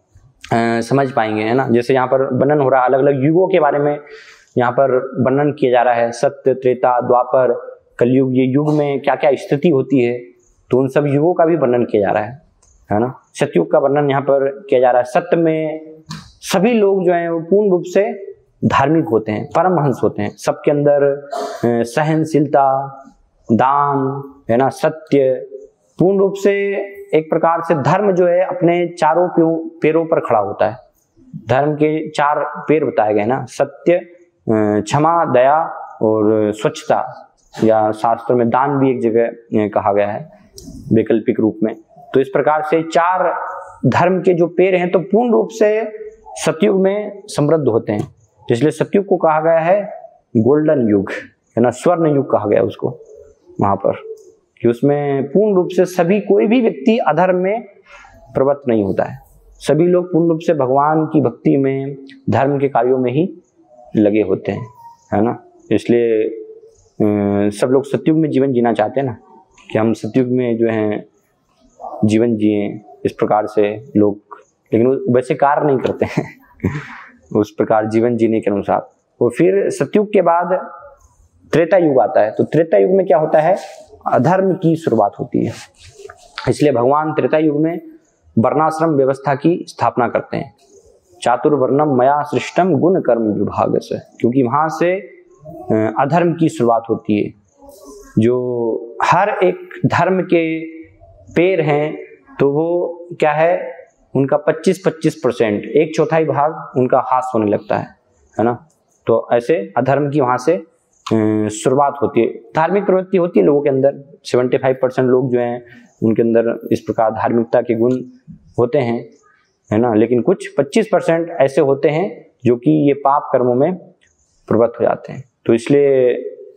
A: आ, समझ पाएंगे, है ना। जैसे यहाँ पर वर्णन हो रहा है अलग अलग युगों के बारे में, यहाँ पर वर्णन किया जा रहा है। सत्य, त्रेता, द्वापर, कलयुग, ये युग में क्या क्या स्थिति होती है, तो उन सब युगों का भी वर्णन किया जा रहा है, है ना। सतयुग का वर्णन यहाँ पर किया जा रहा है। सत्य में सभी लोग जो हैं वो पूर्ण रूप से धार्मिक होते हैं, परमहंस होते हैं। सबके अंदर सहनशीलता, दान, है ना, सत्य, पूर्ण रूप से एक प्रकार से धर्म जो है अपने चारों पैरों पर खड़ा होता है। धर्म के चार पैर बताए गए ना, सत्य, क्षमा, दया और स्वच्छता, या शास्त्र में दान भी एक जगह कहा गया है वैकल्पिक रूप में। तो इस प्रकार से चार धर्म के जो पैर हैं तो पूर्ण रूप से सतयुग में समृद्ध होते हैं। इसलिए सतयुग को कहा गया है गोल्डन युग, है ना, स्वर्ण युग कहा गया उसको वहां पर, कि उसमें पूर्ण रूप से सभी, कोई भी व्यक्ति अधर्म में प्रवृत्त नहीं होता है। सभी लोग पूर्ण रूप से भगवान की भक्ति में, धर्म के कार्यों में ही लगे होते हैं, है ना। इसलिए सब लोग सतयुग में जीवन जीना चाहते हैं ना, कि हम सतयुग में जो है जीवन जिए, इस प्रकार से लोग, लेकिन वैसे कार्य नहीं करते हैं उस प्रकार जीवन जीने के अनुसार। और फिर सतयुग के बाद त्रेता युग आता है। तो त्रेता युग में क्या होता है, अधर्म की शुरुआत होती है। इसलिए भगवान त्रेता युग में वर्णाश्रम व्यवस्था की स्थापना करते हैं। चातुर्वर्णम मया सृष्टम गुण कर्म विभाग से, क्योंकि वहाँ से अधर्म की शुरुआत होती है। जो हर एक धर्म के पेड़ हैं तो वो क्या है, उनका पच्चीस पच्चीस परसेंट, एक चौथाई भाग उनका हास होने लगता है, है ना। तो ऐसे अधर्म की वहाँ से शुरुआत होती है। धार्मिक प्रवृत्ति होती है लोगों के अंदर, पचहत्तर परसेंट लोग जो हैं उनके अंदर इस प्रकार धार्मिकता के गुण होते हैं, है ना। लेकिन कुछ पच्चीस परसेंट ऐसे होते हैं जो कि ये पाप कर्मों में प्रवृत्त हो जाते हैं। तो इसलिए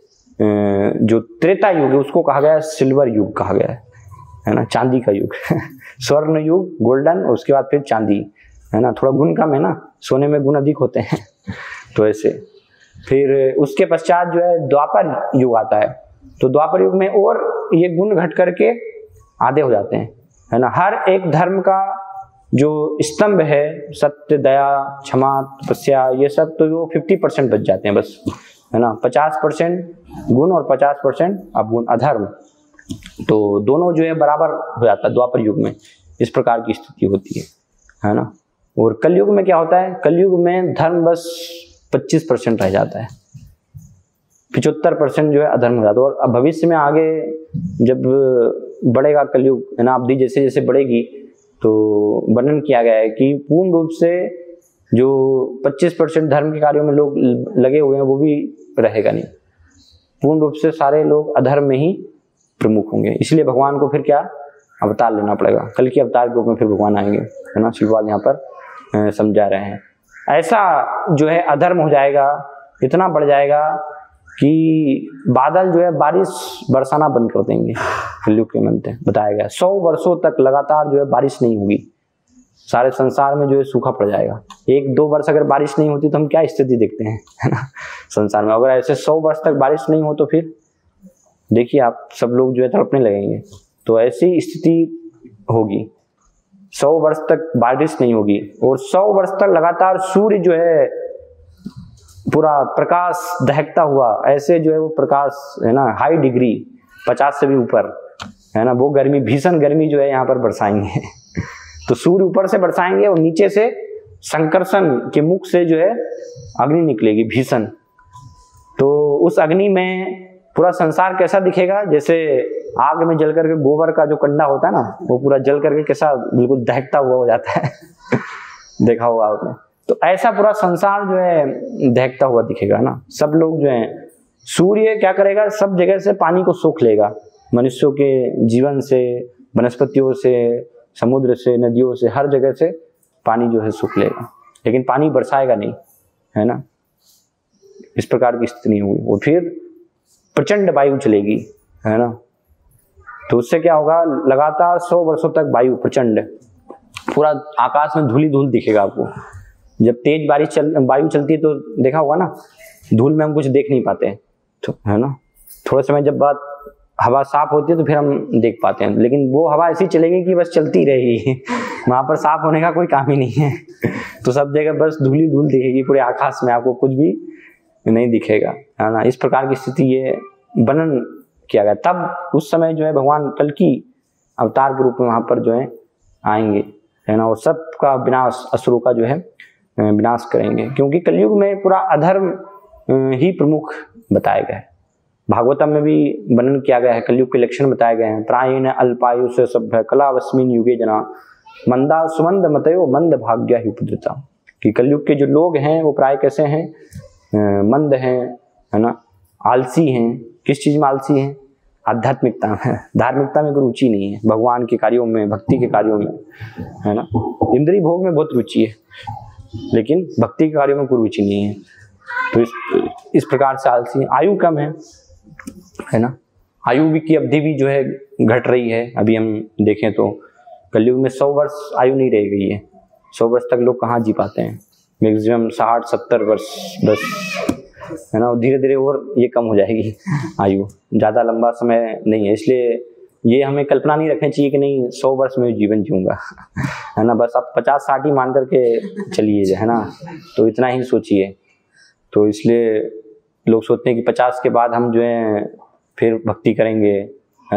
A: जो त्रेता युग है उसको कहा गया है सिल्वर युग कहा गया है, है ना, चांदी का युग स्वर्ण युग गोल्डन, और उसके बाद फिर चांदी, है ना। थोड़ा गुण कम है ना, सोने में गुण अधिक होते हैं तो ऐसे फिर उसके पश्चात जो है द्वापर युग आता है। तो द्वापर युग में और ये गुण घट करके आधे हो जाते हैं, है ना। हर एक धर्म का जो स्तंभ है, सत्य दया क्षमा तपस्या, ये सब तो वो फिफ्टी परसेंट बच जाते हैं बस, है ना। पचास परसेंट गुण और पचास परसेंट अवगुण अधर्म, तो दोनों जो है बराबर हो जाता है द्वापर युग में। इस प्रकार की स्थिति होती है, है ना। और कलयुग में क्या होता है, कलयुग में धर्म बस पच्चीस परसेंट रह जाता है, पिचहत्तर परसेंट जो है अधर्म हो जाता है। और अब भविष्य में आगे जब बढ़ेगा कलयुग, है ना, अवधि जैसे जैसे बढ़ेगी तो वर्णन किया गया है कि पूर्ण रूप से जो पच्चीस परसेंट धर्म के कार्यों में लोग लगे हुए हैं वो भी रहेगा नहीं, पूर्ण रूप से सारे लोग अधर्म में ही प्रमुख होंगे। इसलिए भगवान को फिर क्या अवतार लेना पड़ेगा, कल के अवतार के रूप में फिर भगवान आएंगे, है ना। श्रीपाद यहाँ पर समझा रहे हैं। ऐसा जो है अधर्म हो जाएगा, इतना बढ़ जाएगा कि बादल जो है बारिश बरसाना बंद कर देंगे। कलयुग के मंत्र बताया गया सौ वर्षों तक लगातार जो है बारिश नहीं होगी, सारे संसार में जो है सूखा पड़ जाएगा। एक दो वर्ष अगर बारिश नहीं होती तो हम क्या स्थिति देखते हैं, है ना, संसार में। अगर ऐसे सौ वर्ष तक बारिश नहीं हो तो फिर देखिए आप, सब लोग जो है तड़पने लगेंगे। तो ऐसी स्थिति होगी, सौ वर्ष तक बारिश नहीं होगी और सौ वर्ष तक लगातार सूर्य जो है पूरा प्रकाश दहकता हुआ, ऐसे जो है वो प्रकाश, है ना, हाई डिग्री पचास से भी ऊपर, है ना, वो गर्मी, भीषण गर्मी जो है यहाँ पर बरसाएंगे तो सूर्य ऊपर से बरसाएंगे और नीचे से संकर्षण के मुख से जो है अग्नि निकलेगी भीषण। तो उस अग्नि में पूरा संसार कैसा दिखेगा, जैसे आग में जल करके गोबर का जो कंडा होता है ना, वो पूरा जल करके कैसा बिल्कुल दहकता हुआ हो जाता है देखा होगा आपने। तो ऐसा पूरा संसार जो है दहकता हुआ दिखेगा ना। सब लोग जो है, सूर्य क्या करेगा, सब जगह से पानी को सोख लेगा, मनुष्यों के जीवन से, वनस्पतियों से, समुद्र से, नदियों से, हर जगह से पानी जो है सोख लेगा, लेकिन पानी बरसाएगा नहीं, है ना। इस प्रकार की स्थिति नहीं होगी। और फिर प्रचंड वायु चलेगी, है ना। तो उससे क्या होगा, लगातार सौ वर्षों तक वायु प्रचंड, पूरा आकाश में धूली धूल दिखेगा आपको। जब तेज बारिश चल वायु चलती है तो देखा होगा ना, धूल में हम कुछ देख नहीं पाते हैं, तो है ना। थोड़ा समय जब बाद हवा साफ होती है तो फिर हम देख पाते हैं, लेकिन वो हवा ऐसी चलेगी कि बस चलती रहेगी वहां पर साफ होने का कोई काम ही नहीं है तो सब जगह बस धूली धूल दिखेगी, पूरे आकाश में आपको कुछ भी नहीं दिखेगा, है ना। इस प्रकार की स्थिति ये वर्णन किया गया। तब उस समय जो है भगवान कल की अवतार के रूप में वहां पर जो है आएंगे, है ना, और सबका विनाश, असुरों का जो है विनाश करेंगे, क्योंकि कलयुग में पूरा अधर्म ही प्रमुख बताया गया है। भागवतम में भी वर्णन किया गया है, कलयुग के लक्षण बताए गए हैं। प्रायेण अल्पायु से सभ्य कलावस्मिन युगे जना मंदा सुमंद मतयो मंद भाग्या ही उपद्रता, कि कलयुग के जो लोग हैं वो प्राय कैसे हैं, मंद हैं, है ना, आलसी हैं। किस चीज में आलसी हैं, आध्यात्मिकता में, धार्मिकता में कोई रुचि नहीं है, भगवान के कार्यों में, भक्ति के कार्यों में, है ना। इंद्रिय भोग में बहुत रुचि है लेकिन भक्ति के कार्यों में कोई रुचि नहीं है। तो इस इस प्रकार से आलसी, आयु कम है, है ना। आयु भी की अवधि भी जो है घट रही है। अभी हम देखें तो कलयुग में सौ वर्ष आयु नहीं रह गई है, सौ वर्ष तक लोग कहाँ जी पाते हैं, मैक्सिमम साठ सत्तर वर्ष बस, है ना। धीरे धीरे और ये कम हो जाएगी आयु, ज़्यादा लंबा समय नहीं है। इसलिए ये हमें कल्पना नहीं रखनी चाहिए कि नहीं सौ वर्ष में जीवन जीऊँगा, है ना। बस आप पचास साठ ही मान करके चलिए, है ना, तो इतना ही सोचिए। तो इसलिए लोग सोचते हैं कि पचास के बाद हम जो है फिर भक्ति करेंगे, है ना,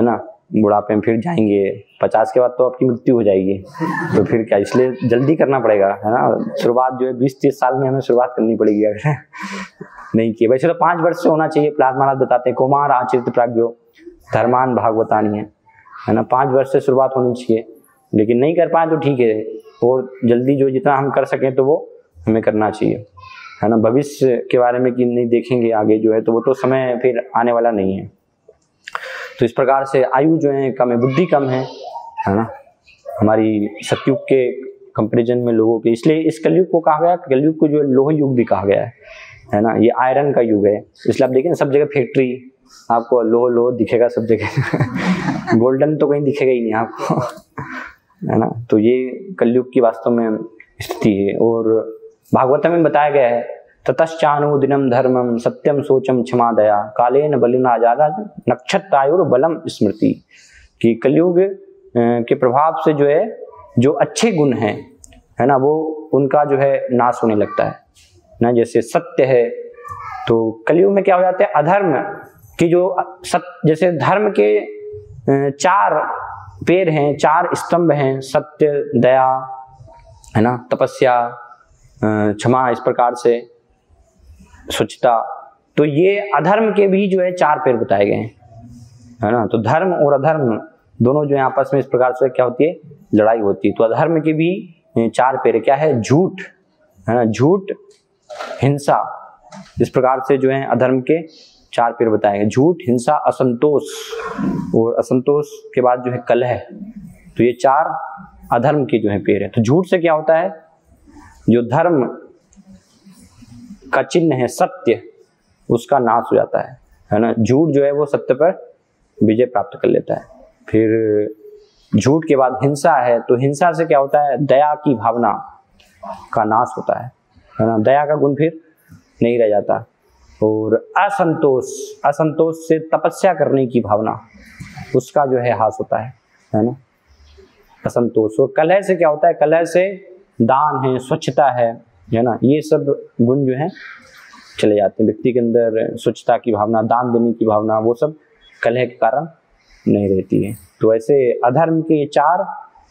A: बुढ़ापे में फिर जाएंगे, पचास के बाद तो आपकी मृत्यु हो जाएगी, तो फिर क्या, इसलिए जल्दी करना पड़ेगा, है ना। शुरुआत जो है बीस तीस साल में हमें शुरुआत करनी पड़ेगी अगर नहीं की। वैसे तो पाँच वर्ष से होना चाहिए, प्रहलाद महाराज बताते हैं कुमार आचरित प्राज्ञो धर्मान भागवतानी है, है ना। पाँच वर्ष से शुरुआत होनी चाहिए, लेकिन नहीं कर पाए तो ठीक है, और जल्दी जो जितना हम कर सकें तो वो हमें करना चाहिए, है ना। भविष्य के बारे में कि नहीं देखेंगे आगे जो है, तो वो तो समय फिर आने वाला नहीं है। तो इस प्रकार से आयु जो है कम है, बुद्धि कम है, है ना, हमारी सतयुग के कंपैरिजन में लोगों के। इसलिए इस कलयुग को कहा गया, कलयुग को जो है लोह युग भी कहा गया है, है ना। ये आयरन का युग है, इसलिए आप देखिए ना सब जगह फैक्ट्री आपको लोह लोह दिखेगा सब जगह गोल्डन तो कहीं दिखेगा ही नहीं आपको, है ना। तो ये कलयुग की वास्तव में स्थिति है। और भागवत में बताया गया है ततश्चानुदिनम धर्मम सत्यम सोचम क्षमा दया कालेन बलिना आजादा नक्षत्रायुर बलम स्मृति, कि कलयुग के प्रभाव से जो है जो अच्छे गुण हैं, है ना, वो उनका जो है नाश होने लगता है ना। जैसे सत्य है, तो कलयुग में क्या हो जाता है, अधर्म की जो सत्य, जैसे धर्म के चार पैर हैं, चार स्तंभ हैं, सत्य, दया, है ना, तपस्या, क्षमा, इस प्रकार से स्वच्छता, तो ये अधर्म के भी जो है चार पैर बताए गए हैं, है ना। तो धर्म और अधर्म दोनों जो है आपस में इस प्रकार से क्या होती है, लड़ाई होती है। तो अधर्म के भी चार पैर क्या है, झूठ, है ना, झूठ, हिंसा, इस प्रकार से जो है अधर्म के चार पैर बताए गए, झूठ, हिंसा, असंतोष, और असंतोष के बाद जो है कलह। तो ये चार अधर्म के जो है पैर है। तो झूठ से क्या होता है, जो धर्म का चिन्ह है सत्य, उसका नाश हो जाता है, है ना। झूठ जो है वो सत्य पर विजय प्राप्त कर लेता है। फिर झूठ के बाद हिंसा है, तो हिंसा से क्या होता है, दया की भावना का नाश होता है, है ना, दया का गुण फिर नहीं रह जाता। और असंतोष, असंतोष से तपस्या करने की भावना, उसका जो है हास होता है, है ना, असंतोष। और कलह से क्या होता है, कलह से दान है, स्वच्छता है, है ना, ये सब गुण जो है चले जाते हैं व्यक्ति के अंदर। स्वच्छता की भावना, दान देने की भावना, वो सब कलह के कारण नहीं रहती है। तो ऐसे अधर्म के चार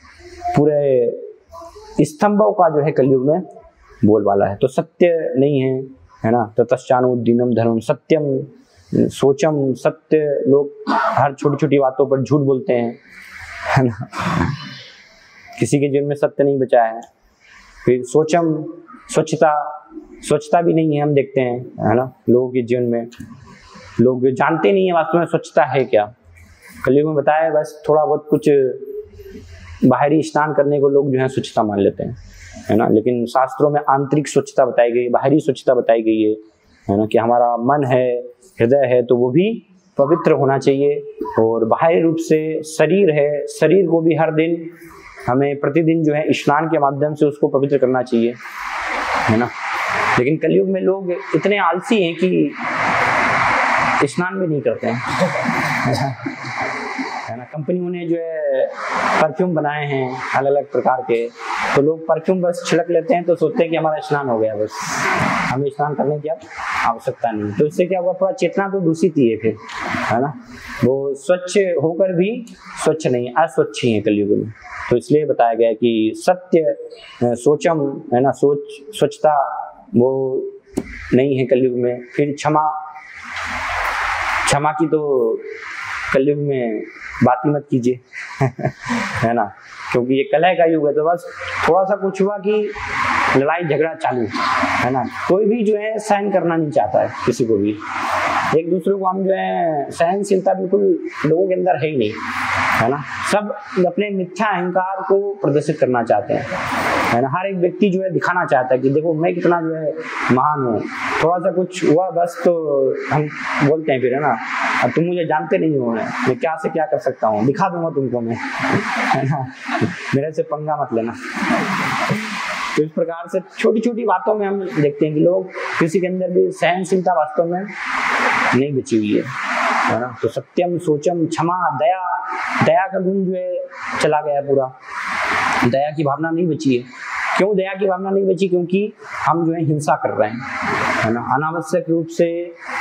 A: पूरे स्तंभों का जो है कलयुग में बोलबाला है। तो सत्य नहीं है, है ना, ततश्चानुदिनम धर्मम सत्यम सोचम, सत्य, लोग हर छोटी छोटी बातों पर झूठ बोलते हैं, है ना, किसी के जीवन में सत्य नहीं बचा है। फिर सोचम, स्वच्छता, स्वच्छता भी नहीं है, हम देखते हैं, है ना, लोगों के जीवन में लोग जानते नहीं है वास्तव में स्वच्छता है क्या। कलयुग में बताया बस थोड़ा बहुत कुछ बाहरी स्नान करने को लोग जो है स्वच्छता मान लेते हैं, है ना, लेकिन शास्त्रों में आंतरिक स्वच्छता बताई गई, बाहरी स्वच्छता बताई गई है, है ना, कि हमारा मन है, हृदय है, तो वो भी पवित्र होना चाहिए। और बाहरी रूप से शरीर है, शरीर को भी हर दिन हमें प्रतिदिन जो है स्नान के माध्यम से उसको पवित्र करना चाहिए, है ना। लेकिन कलयुग में लोग इतने आलसी हैं कि स्नान भी नहीं करते हैं, है ना। कंपनियों ने जो है परफ्यूम बनाए हैं अलग अलग प्रकार के, तो लोग परफ्यूम बस छिड़क लेते हैं, तो सोचते हैं कि हमारा स्नान हो गया, बस हमें स्नान करने की आवश्यकता नहीं। तो इससे क्या हुआ, पूरा चेतना तो दूषित ही है फिर, है ना, वो स्वच्छ होकर भी स्वच्छ नहीं, अस्वच्छ ही है कलयुग में। तो इसलिए बताया गया कि सत्य, सोचम, है ना, सोच, स्वच्छता वो नहीं है कलयुग में। फिर क्षमा, क्षमा की तो कलयुग में बात ही मत कीजिए है ना, क्योंकि ये कलह का युग है। तो बस थोड़ा सा कुछ हुआ कि लड़ाई झगड़ा चालू, है ना, कोई भी जो है सहन करना नहीं चाहता है किसी को भी, एक दूसरे को हम जो है सहनशीलता बिल्कुल लोगों के अंदर है ही नहीं, है ना। सब अपने मिथ्या अहंकार को प्रदर्शित करना चाहते हैं, है ना। हर एक व्यक्ति जो है दिखाना चाहता है कि देखो मैं कितना जो है महान हूँ। थोड़ा सा कुछ हुआ बस तो हम बोलते हैं फिर, है ना, अब तुम मुझे जानते नहीं हो, मैं क्या से क्या कर सकता हूँ, दिखा दूंगा तुमको मैं, है ना, मेरे से पंगा मत लेना। तो इस प्रकार से छोटी छोटी बातों में हम देखते हैं कि लोग, किसी के अंदर भी सहनशीलता वास्तव में नहीं बची हुई है, है ना। तो सत्यम, सोचम, क्षमा, दया, दया का गुण जो है चला गया पूरा, दया की भावना नहीं बची है। क्यों दया की भावना नहीं बची? क्योंकि हम जो है हिंसा कर रहे हैं, है ना, अनावश्यक रूप से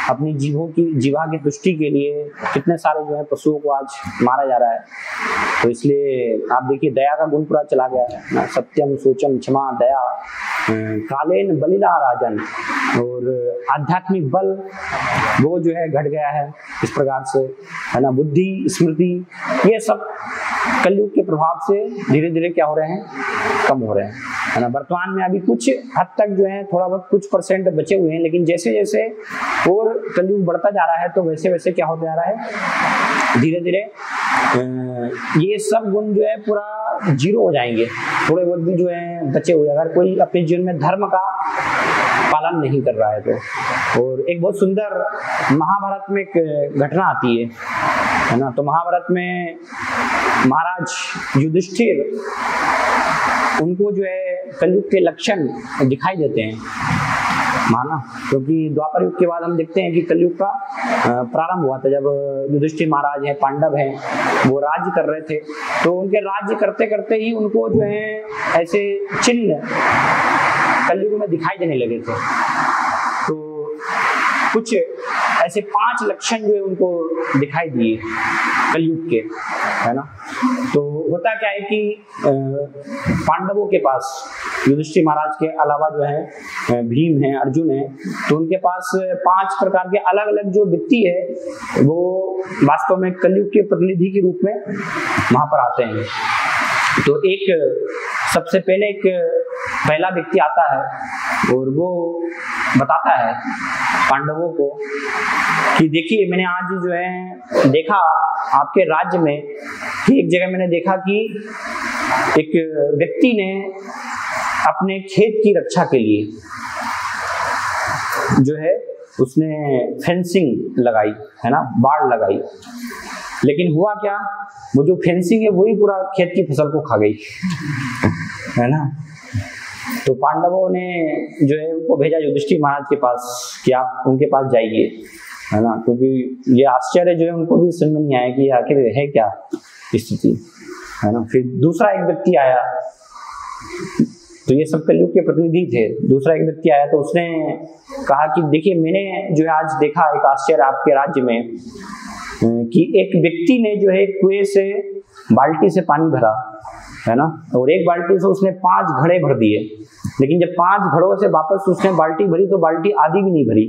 A: अपनी जीवों की जीवा की तुष्टि के लिए कितने सारे जो है पशुओं को आज मारा जा रहा है। तो इसलिए आप देखिए दया का गुण पूरा चला गया है ना, सत्यम सोचम क्षमा दया कालेन बलिला राजन, और आध्यात्मिक बल वो जो है घट गया है इस प्रकार से, है ना। बुद्धि स्मृति ये सब कलयुग के प्रभाव से धीरे धीरे क्या हो रहे हैं, कम हो रहे हैं, है ना। वर्तमान में अभी कुछ हद तक जो है थोड़ा बहुत कुछ परसेंट बचे हुए हैं, लेकिन जैसे जैसे और कलयुग बढ़ता जा रहा है तो वैसे वैसे क्या होता जा रहा है, धीरे धीरे ये सब गुण जो है पूरा जीरो हो जाएंगे। थोड़े बहुत भी जो है बचे हुए, अगर कोई अपने जीवन में धर्म का पालन नहीं कर रहा है तो। और एक बहुत सुंदर महाभारत में एक घटना आती है, है ना। तो महाभारत में महाराज युधिष्ठिर, उनको जो है कलयुग के लक्षण दिखाई देते हैं, माना, क्योंकि द्वापर युग के बाद हम देखते हैं कि कलयुग का प्रारंभ हुआ था। जब युधिष्ठिर महाराज हैं, पांडव हैं, वो राज्य कर रहे थे, तो उनके राज्य करते करते ही उनको जो है ऐसे चिन्ह कलयुग में दिखाई देने लगे थे। तो कुछ ऐसे पांच लक्षण जो है उनको दिखाई दिए कलयुग के, है ना। तो होता क्या है कि पांडवों के पास युधिष्ठिर महाराज के अलावा जो है भीम है, अर्जुन है, तो उनके पास पांच प्रकार के अलग अलग जो व्यक्ति है वो वास्तव में कलयुग के प्रतिनिधि के रूप में वहां पर आते हैं। तो एक सबसे पहले एक पहला व्यक्ति आता है और वो बताता है पांडवों को कि देखिए मैंने आज जो है देखा आपके राज्य में, एक जगह मैंने देखा कि एक व्यक्ति ने अपने खेत की रक्षा के लिए जो है उसने फेंसिंग लगाई, है ना, बाड़ लगाई, लेकिन हुआ क्या, वो जो फेंसिंग है वही पूरा खेत की फसल को खा गई, है ना। तो पांडवों ने जो है उनको भेजा युधिष्ठिर महाराज के पास कि आप उनके पास जाइए, है ना, क्योंकि ये आश्चर्य जो है उनको भी समझ में नहीं आया कि आखिर है क्या स्थिति, है ना। फिर दूसरा एक व्यक्ति आया, तो ये सब कलयुग के प्रतिनिधि थे। दूसरा एक व्यक्ति आया तो उसने कहा कि देखिए मैंने जो है आज देखा एक आश्चर्य आपके राज्य में कि एक व्यक्ति ने जो है कुएं से बाल्टी से पानी भरा, है ना, और एक बाल्टी से उसने पांच घड़े भर दिए, लेकिन जब पांच घड़ों से वापस उसने बाल्टी भरी तो बाल्टी आधी भी नहीं भरी।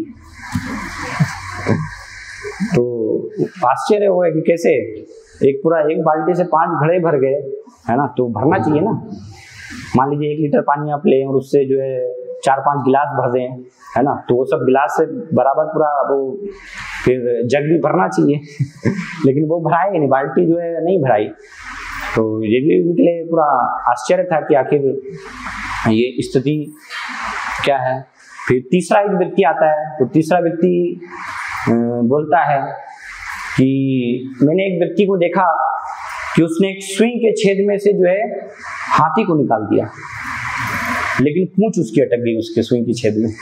A: तो आश्चर्य हुआ कि कैसे एक पूरा एक बाल्टी से पांच घड़े भर गए, है ना, तो भरना चाहिए ना। मान लीजिए एक लीटर पानी आप लें और उससे जो है चार पांच गिलास भर दें, है ना, तो वो सब गिलास से बराबर पूरा वो फिर जग भी भरना चाहिए लेकिन वो भराए नहीं, बाल्टी जो है नहीं भराई। तो ये भी उनके लिए पूरा आश्चर्य था कि आखिर ये स्थिति क्या है। फिर तीसरा एक व्यक्ति आता है, तो तीसरा व्यक्ति बोलता है कि मैंने एक व्यक्ति को देखा कि उसने एक सुई के छेद में से जो है हाथी को निकाल दिया, लेकिन पूंछ उसकी अटक गई उसके सुई के छेद में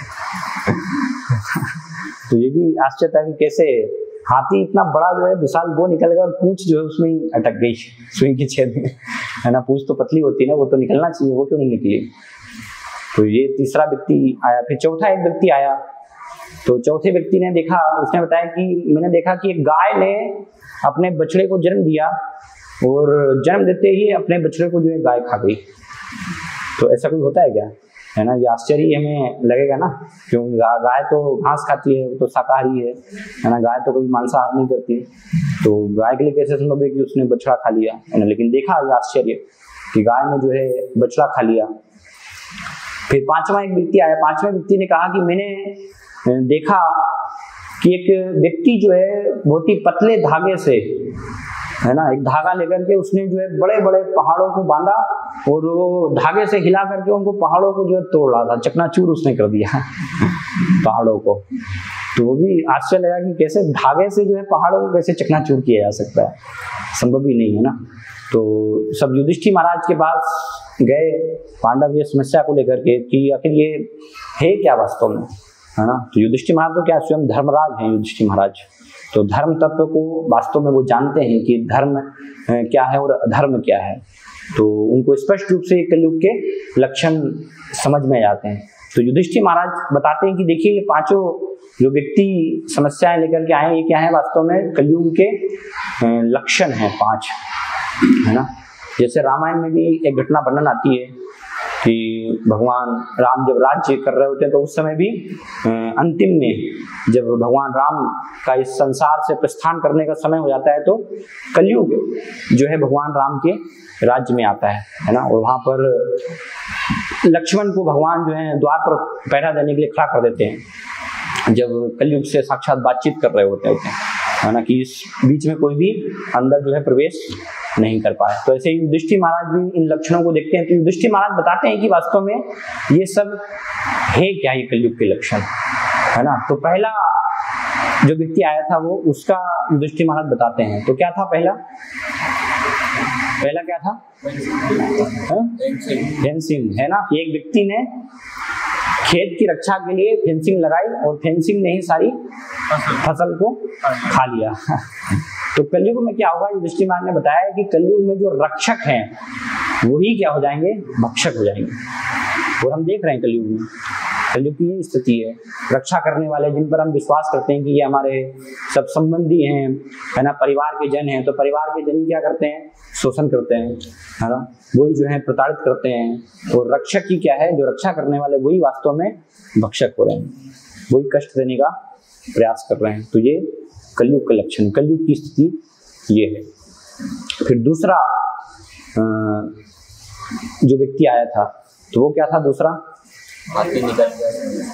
A: तो ये भी आश्चर्य था कि कैसे हाथी इतना बड़ा जो है विशाल वो निकल गया और पूंछ जो है उसमें ही अटक गई सुई के छेद में, है ना। पूंछ तो पतली होती है ना, वो तो निकलना चाहिए, वो क्यों नहीं निकली। तो ये तीसरा व्यक्ति आया। फिर चौथा एक व्यक्ति आया, तो चौथे व्यक्ति ने देखा, उसने बताया कि मैंने देखा कि एक गाय ने अपने बछड़े को जन्म दिया और जन्म देते ही अपने बछड़े को जो है गाय खा गई। तो ऐसा कोई होता है क्या, है ना। ये आश्चर्य हमें लगेगा ना, क्योंकि गाय तो घास खाती है, तो शाकाहारी है, है ना, गाय तो कभी मांसाहार नहीं करती, तो गाय के लिए कैसे संभव है कि उसने बछड़ा खा लिया, है ना। लेकिन देखा ये आश्चर्य कि गाय ने जो है बछड़ा खा लिया। फिर पांचवा एक व्यक्ति आया, पांचवें व्यक्ति ने कहा कि मैंने देखा कि एक व्यक्ति जो है बहुत ही पतले धागे से, है ना, एक धागा लेकर के उसने जो है बड़े बड़े पहाड़ों को बांधा और वो धागे से हिला करके उनको पहाड़ों को जो है तोड़ रहा था, चकनाचूर उसने कर दिया पहाड़ों को। तो वो भी आश्चर्य लगा कि कैसे धागे से जो है पहाड़ों को कैसे चकनाचूर किया जा सकता है, संभव ही नहीं है ना। तो सब युधिष्ठिर महाराज के पास गए पांडव ये समस्या को लेकर के कि आखिर ये है क्या वास्तव में, है ना। तो युधिष्ठिर महाराज तो क्या स्वयं धर्मराज हैं युधिष्ठिर महाराज, तो धर्म तत्व को वास्तव में वो जानते हैं कि धर्म क्या है और अधर्म क्या है। तो उनको स्पष्ट रूप से कलयुग के लक्षण समझ में आते हैं। तो युधिष्ठिर महाराज बताते हैं कि देखिए ये पांचों जो व्यक्ति समस्याएं लेकर के आए, ये क्या है वास्तव में कलयुग के लक्षण हैं पांच, है ना। जैसे रामायण में भी एक घटना वर्णन आती है कि भगवान राम जब राज्य कर रहे होते हैं तो उस समय भी अंतिम में जब भगवान राम का इस संसार से प्रस्थान करने का समय हो जाता है तो कलयुग जो है भगवान राम के राज्य में आता है, है ना। और वहाँ पर लक्ष्मण को भगवान जो है द्वार पर पहरा देने के लिए खड़ा कर देते हैं जब कलयुग से साक्षात बातचीत कर रहे होते हैं, है ना, कि इस बीच में कोई भी अंदर जो है प्रवेश नहीं कर पाए। तो ऐसे ही युधिष्ठिर महाराज भी इन लक्षणों को देखते हैं। तो युधिष्ठिर महाराज बताते हैं कि वास्तव में ये सब है क्या, ये कलयुग के लक्षण, है ना। तो पहला जो व्यक्ति आया था वो उसका युधिष्ठिर महाराज बताते हैं। तो क्या था पहला पहला क्या था? फेंसिंग, है ना। एक व्यक्ति ने खेत की रक्षा के लिए फेंसिंग लगाई और फेंसिंग ने ही सारी फसल को खा लिया। तो कलयुग में क्या होगा, युधिष्ठिर महाराज ने बताया कि कलयुग में जो रक्षक हैं वही क्या हो जाएंगे, भक्षक हो जाएंगे। और हम देख रहे हैं कलयुग में कलयुग की ये स्थिति है। रक्षा करने वाले जिन पर हम विश्वास करते हैं कि ये हमारे सब संबंधी हैं, है ना, परिवार के जन हैं, तो परिवार के जन क्या करते हैं, शोषण करते हैं, है ना, वही जो है प्रताड़ित करते हैं। और रक्षक की क्या है, जो रक्षा करने वाले वही वास्तव में भक्षक हो रहे हैं, वही कष्ट देने का प्रयास कर रहे हैं। तो ये कलयुग का लक्षण, कलयुग की स्थिति ये है। फिर दूसरा जो व्यक्ति आया था तो वो क्या था, दूसरा
B: हाथी निकल गया,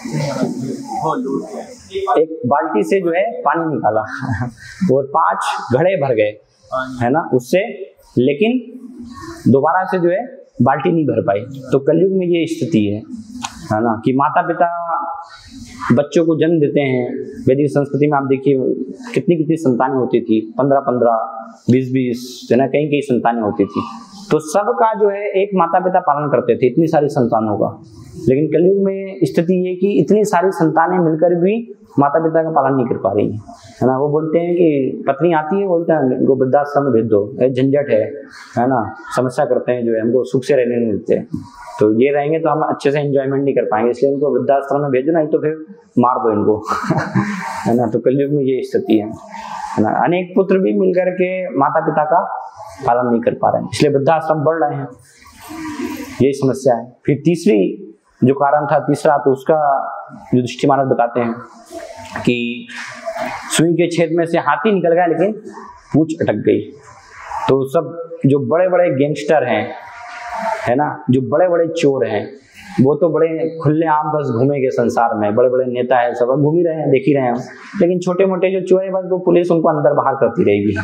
A: एक बाल्टी से जो है पानी निकाला और पांच घड़े भर गए, है ना, उससे, लेकिन दोबारा से जो है बाल्टी नहीं भर पाई। तो कलयुग में ये स्थिति है, है ना, कि माता पिता बच्चों को जन्म देते हैं। वैदिक संस्कृति में आप देखिए कितनी कितनी संतानें होती थी, पंद्रह पंद्रह बीस बीस, है ना, कई कई संतानें होती थी। तो सबका जो है एक माता पिता पालन करते थे, इतनी सारी संतानों का। लेकिन कलयुग में स्थिति ये कि इतनी सारी संतानें मिलकर भी माता पिता का पालन नहीं कर पा रही है ना। वो बोलते हैं कि पत्नी आती है, बोलते हैं इनको वृद्धाश्रम में भेज दो, झंझट है, है ना, समस्या करते हैं, जो है हमको सुख से रहने नहीं मिलते। तो ये रहेंगे तो हम अच्छे से एंजॉयमेंट नहीं कर पाएंगे, इसलिए इनको वृद्धाश्रम में भेजो, नहीं तो फिर मार दो इनको है ना। तो कलयुग में ये स्थिति है, है ना। अनेक पुत्र भी मिलकर के माता पिता का पालन नहीं कर पा रहे हैं, इसलिए वृद्धाश्रम बढ़ रहे हैं, यही समस्या है। फिर तीसरी जो कारण था, तीसरा, तो उसका युधिष्ठिर महाराज बताते हैं कि सुई के छेद में से हाथी निकल गया लेकिन पूंछ अटक गई। तो सब जो बड़े बड़े गैंगस्टर हैं, है ना, जो बड़े बड़े चोर हैं, वो तो बड़े खुले आम बस घूमेंगे संसार में, बड़े बड़े नेता है, सब घूम ही रहे हैं, देख ही रहे हैं। लेकिन छोटे मोटे जो चोर है बस वो पुलिस उनको अंदर बाहर करती रहेगी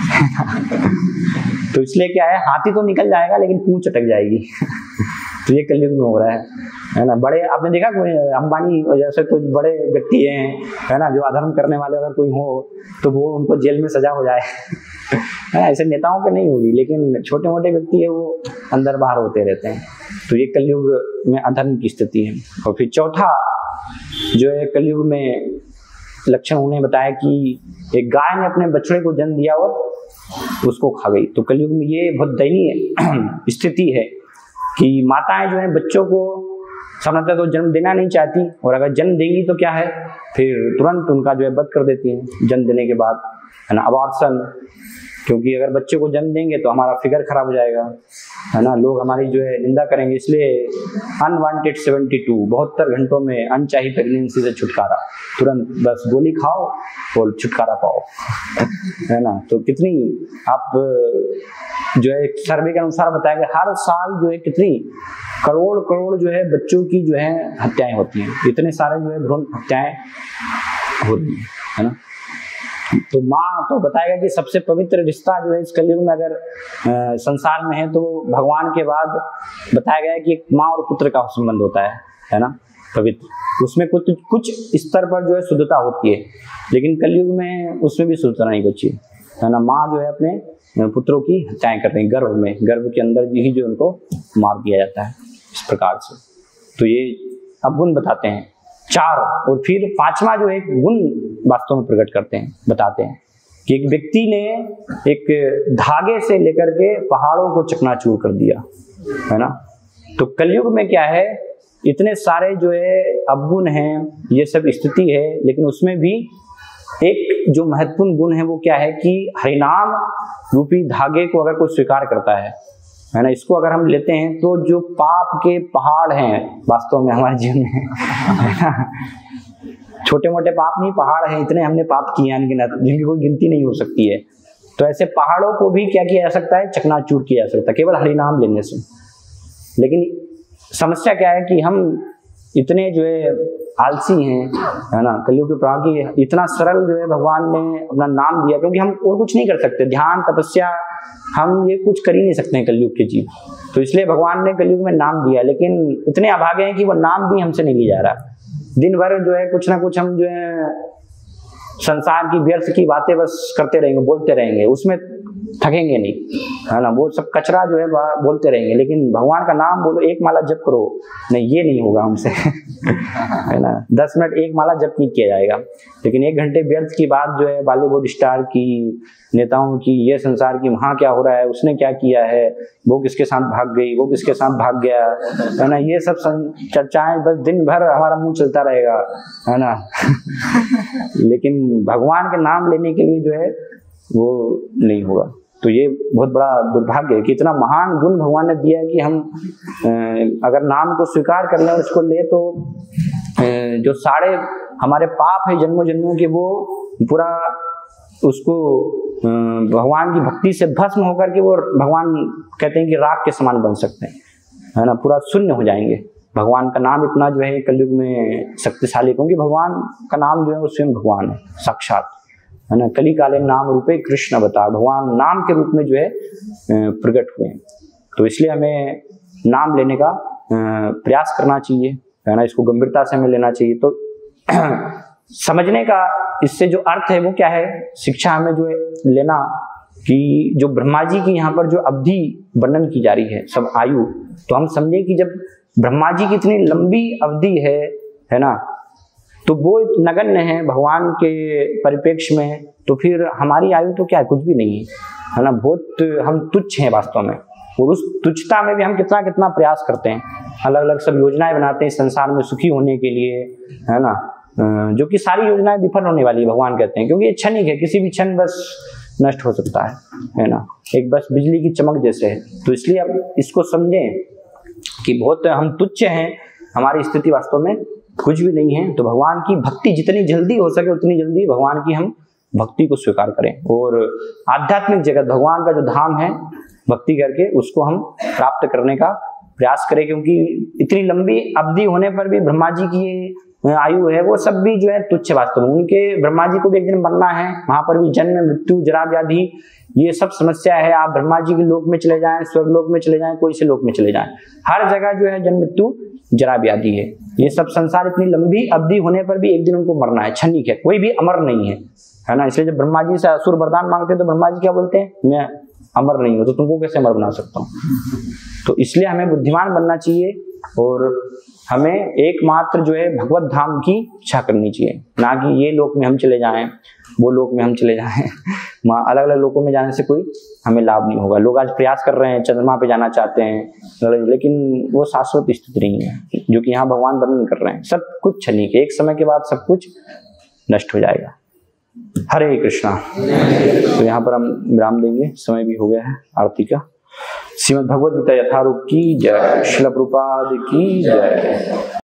A: तो इसलिए क्या है, हाथी तो निकल जाएगा लेकिन पूंछ अटक जाएगी तो ये कलयुग में हो रहा है, है ना। बड़े आपने देखा कोई अंबानी जैसे कुछ बड़े व्यक्ति हैं, है ना, जो अधर्म करने वाले अगर कोई हो तो वो उनको जेल में सजा हो जाए है ना। ऐसे नेताओं पे नहीं होगी, लेकिन छोटे मोटे व्यक्ति है वो अंदर बाहर होते रहते हैं। तो ये कलयुग में अधर्म की स्थिति है। और फिर चौथा जो है कलयुग में लक्षण उन्हें बताया कि एक गाय ने अपने बछड़े को जन्म दिया और उसको खा गई। तो कलयुग में ये बहुत दयनीय स्थिति है कि माताएं जो है बच्चों को सामान्यतः तो जन्म देना नहीं चाहती, और अगर जन्म देंगी तो क्या है, फिर तुरंत उनका जो है वध कर देती हैं जन्म देने के बाद, है ना, अबॉर्शन। क्योंकि अगर बच्चे को जन्म देंगे तो हमारा फिगर खराब हो जाएगा, है ना, लोग हमारी जो है निंदा करेंगे। इसलिए अनवांटेड सेवेंटी टू बहत्तर घंटों में अनचाही प्रेगनेंसी से छुटकारा, तुरंत बस गोली खाओ और छुटकारा पाओ है ना। तो कितनी आप जो है सर्वे के अनुसार बताया गया, हर साल जो है कितनी करोड़ करोड़ जो है बच्चों की जो है हत्याएं होती हैं, इतने सारे जो है भ्रूण हत्याएं होती हैं, है ना। तो माँ तो बताएगा कि सबसे पवित्र रिश्ता जो है इस कलयुग में अगर आ, संसार में है तो भगवान के बाद बताया गया है कि एक माँ और पुत्र का संबंध होता है, है ना, पवित्र। उसमें कुछ कुछ स्तर पर जो है शुद्धता होती है, लेकिन कलयुग में उसमें भी शुद्धता नहीं बची, है ना। माँ जो है अपने पुत्रों की हत्याएं कर रही है, गर्भ में, गर्भ के अंदर ही जो उनको मार दिया जाता है इस प्रकार से। तो ये अब गुण बताते हैं चार। और फिर पांचवा जो एक गुण वास्तव में प्रकट करते हैं, बताते हैं कि एक व्यक्ति ने एक धागे से लेकर के पहाड़ों को चकनाचूर कर दिया, है ना। तो कलयुग में क्या है, इतने सारे जो है अवगुण हैं, ये सब स्थिति है, लेकिन उसमें भी एक जो महत्वपूर्ण गुण है वो क्या है कि हरिनाम रूपी धागे को अगर कोई स्वीकार करता है है ना, इसको अगर हम लेते हैं तो जो पाप के पहाड़ हैं वास्तव में हमारे जीवन में छोटे मोटे पाप नहीं, पहाड़ हैं, इतने हमने पाप किए हैं अनगिनत, जिनकी कोई गिनती नहीं हो सकती है। तो ऐसे पहाड़ों को भी क्या किया जा सकता है, चकनाचूर किया जा सकता है केवल हरिनाम लेने से। लेकिन समस्या क्या है कि हम इतने जो है आलसी हैं, है ना, कलयुग के प्रभाव की इतना सरल जो है भगवान ने अपना नाम दिया, क्योंकि हम और कुछ नहीं कर सकते, ध्यान तपस्या हम ये कुछ कर ही नहीं सकते हैं कलयुग के जीव, तो इसलिए भगवान ने कलयुग में नाम दिया। लेकिन इतने अभागे हैं कि वो नाम भी हमसे नहीं लिया जा रहा। दिन भर जो है कुछ ना कुछ हम जो है संसार की व्यर्थ की बातें बस करते रहेंगे, बोलते रहेंगे, उसमें थकेंगे नहीं, है ना, वो सब कचरा जो है बोलते रहेंगे। लेकिन भगवान का नाम बोलो, एक माला जप करो, नहीं ये नहीं होगा हमसे है ना, दस मिनट एक माला जप नहीं किया जाएगा। लेकिन एक घंटे व्यर्थ की बात जो है बॉलीवुड स्टार की, नेताओं की, ये संसार की, वहाँ क्या हो रहा है, उसने क्या किया है, वो किसके साथ भाग गई, वो किसके साथ भाग गया, है ना, ये सब चर्चाएं बस दिन भर हमारा मुंह चलता रहेगा, है ना लेकिन भगवान के नाम लेने के लिए जो है वो नहीं होगा। तो ये बहुत बड़ा दुर्भाग्य है कि इतना महान गुण भगवान ने दिया है कि हम अगर नाम को स्वीकार कर लें और इसको ले, तो जो सारे हमारे पाप है जन्मों जन्मों के, वो पूरा उसको भगवान की भक्ति से भस्म होकर के वो भगवान कहते हैं कि राख के समान बन सकते हैं, है ना, पूरा शून्य हो जाएंगे। भगवान का नाम इतना जो है कलयुग में शक्तिशाली, क्योंकि भगवान का नाम जो है वो स्वयं भगवान है साक्षात, है ना, कली काले नाम रूपे कृष्ण अवतार, भगवान नाम के रूप में जो है प्रकट हुए हैं। तो इसलिए हमें नाम लेने का प्रयास करना चाहिए, है ना, इसको गंभीरता से हमें लेना चाहिए। तो समझने का इससे जो अर्थ है वो क्या है, शिक्षा हमें जो है लेना कि जो ब्रह्मा जी की यहाँ पर जो अवधि वर्णन की जा रही है, सब आयु, तो हम समझे कि जब ब्रह्मा जी की इतनी लंबी अवधि है, है ना, तो वो नगण्य है भगवान के परिप्रेक्ष्य में, तो फिर हमारी आयु तो क्या है, कुछ भी नहीं है, है ना, बहुत हम तुच्छ हैं वास्तव में। और उस तुच्छता में भी हम कितना कितना प्रयास करते हैं, अलग अलग सब योजनाएं बनाते हैं संसार में सुखी होने के लिए, है ना, जो कि सारी योजनाएं विफल होने वाली है भगवान कहते हैं, क्योंकि ये क्षणिक है, किसी भी क्षण बस नष्ट हो सकता है, है ना, एक बस बिजली की चमक जैसे है। तो इसलिए अब इसको समझें कि बहुत हम तुच्छ हैं, हमारी स्थिति वास्तव में कुछ भी नहीं है। तो भगवान की भक्ति जितनी जल्दी हो सके उतनी जल्दी भगवान की हम भक्ति को स्वीकार करें, और आध्यात्मिक जगत भगवान का जो धाम है भक्ति करके उसको हम प्राप्त करने का प्रयास करें। क्योंकि इतनी लंबी अवधि होने पर भी ब्रह्मा जी की आयु है वो सब भी जो है तुच्छ वास्तव में, उनके ब्रह्मा जी को भी एक दिन मरना है, वहां पर भी जन्म मृत्यु जरा व्याधि ये सब समस्या है। आप ब्रह्मा जी के लोक में चले जाएं, स्वर्ग लोक में चले जाएं, कोई से लोक में चले जाएं, हर जगह जो है जन्म मृत्यु जरा व्याधि है। ये सब संसार इतनी लंबी अवधि होने पर भी एक दिन उनको मरना है, क्षणिक है, कोई भी अमर नहीं है, है ना। इसलिए जब ब्रह्मा जी से असुर वरदान मांगते हैं तो ब्रह्मा जी क्या बोलते हैं, मैं अमर नहीं हूं, तो तुमको कैसे अमर बना सकता हूँ। तो इसलिए हमें बुद्धिमान बनना चाहिए और हमें एकमात्र जो है भगवत धाम की इच्छा करनी चाहिए, ना कि ये लोक में हम चले जाएं, वो लोक में हम चले जाएं। अलग अलग लोकों में जाने से कोई हमें लाभ नहीं होगा। लोग आज प्रयास कर रहे हैं, चंद्रमा पे जाना चाहते हैं, लेकिन वो शाश्वत स्थिति नहीं है जो कि यहाँ भगवान वर्णन कर रहे हैं। सब कुछ क्षणिक है, एक समय के बाद सब कुछ नष्ट हो जाएगा। हरे कृष्णा। तो यहाँ पर हम विराम देंगे, समय भी हो गया है आरती का। श्रीमद् भगवद गीता यथारूप की जय। श्रील प्रभुपाद की जय।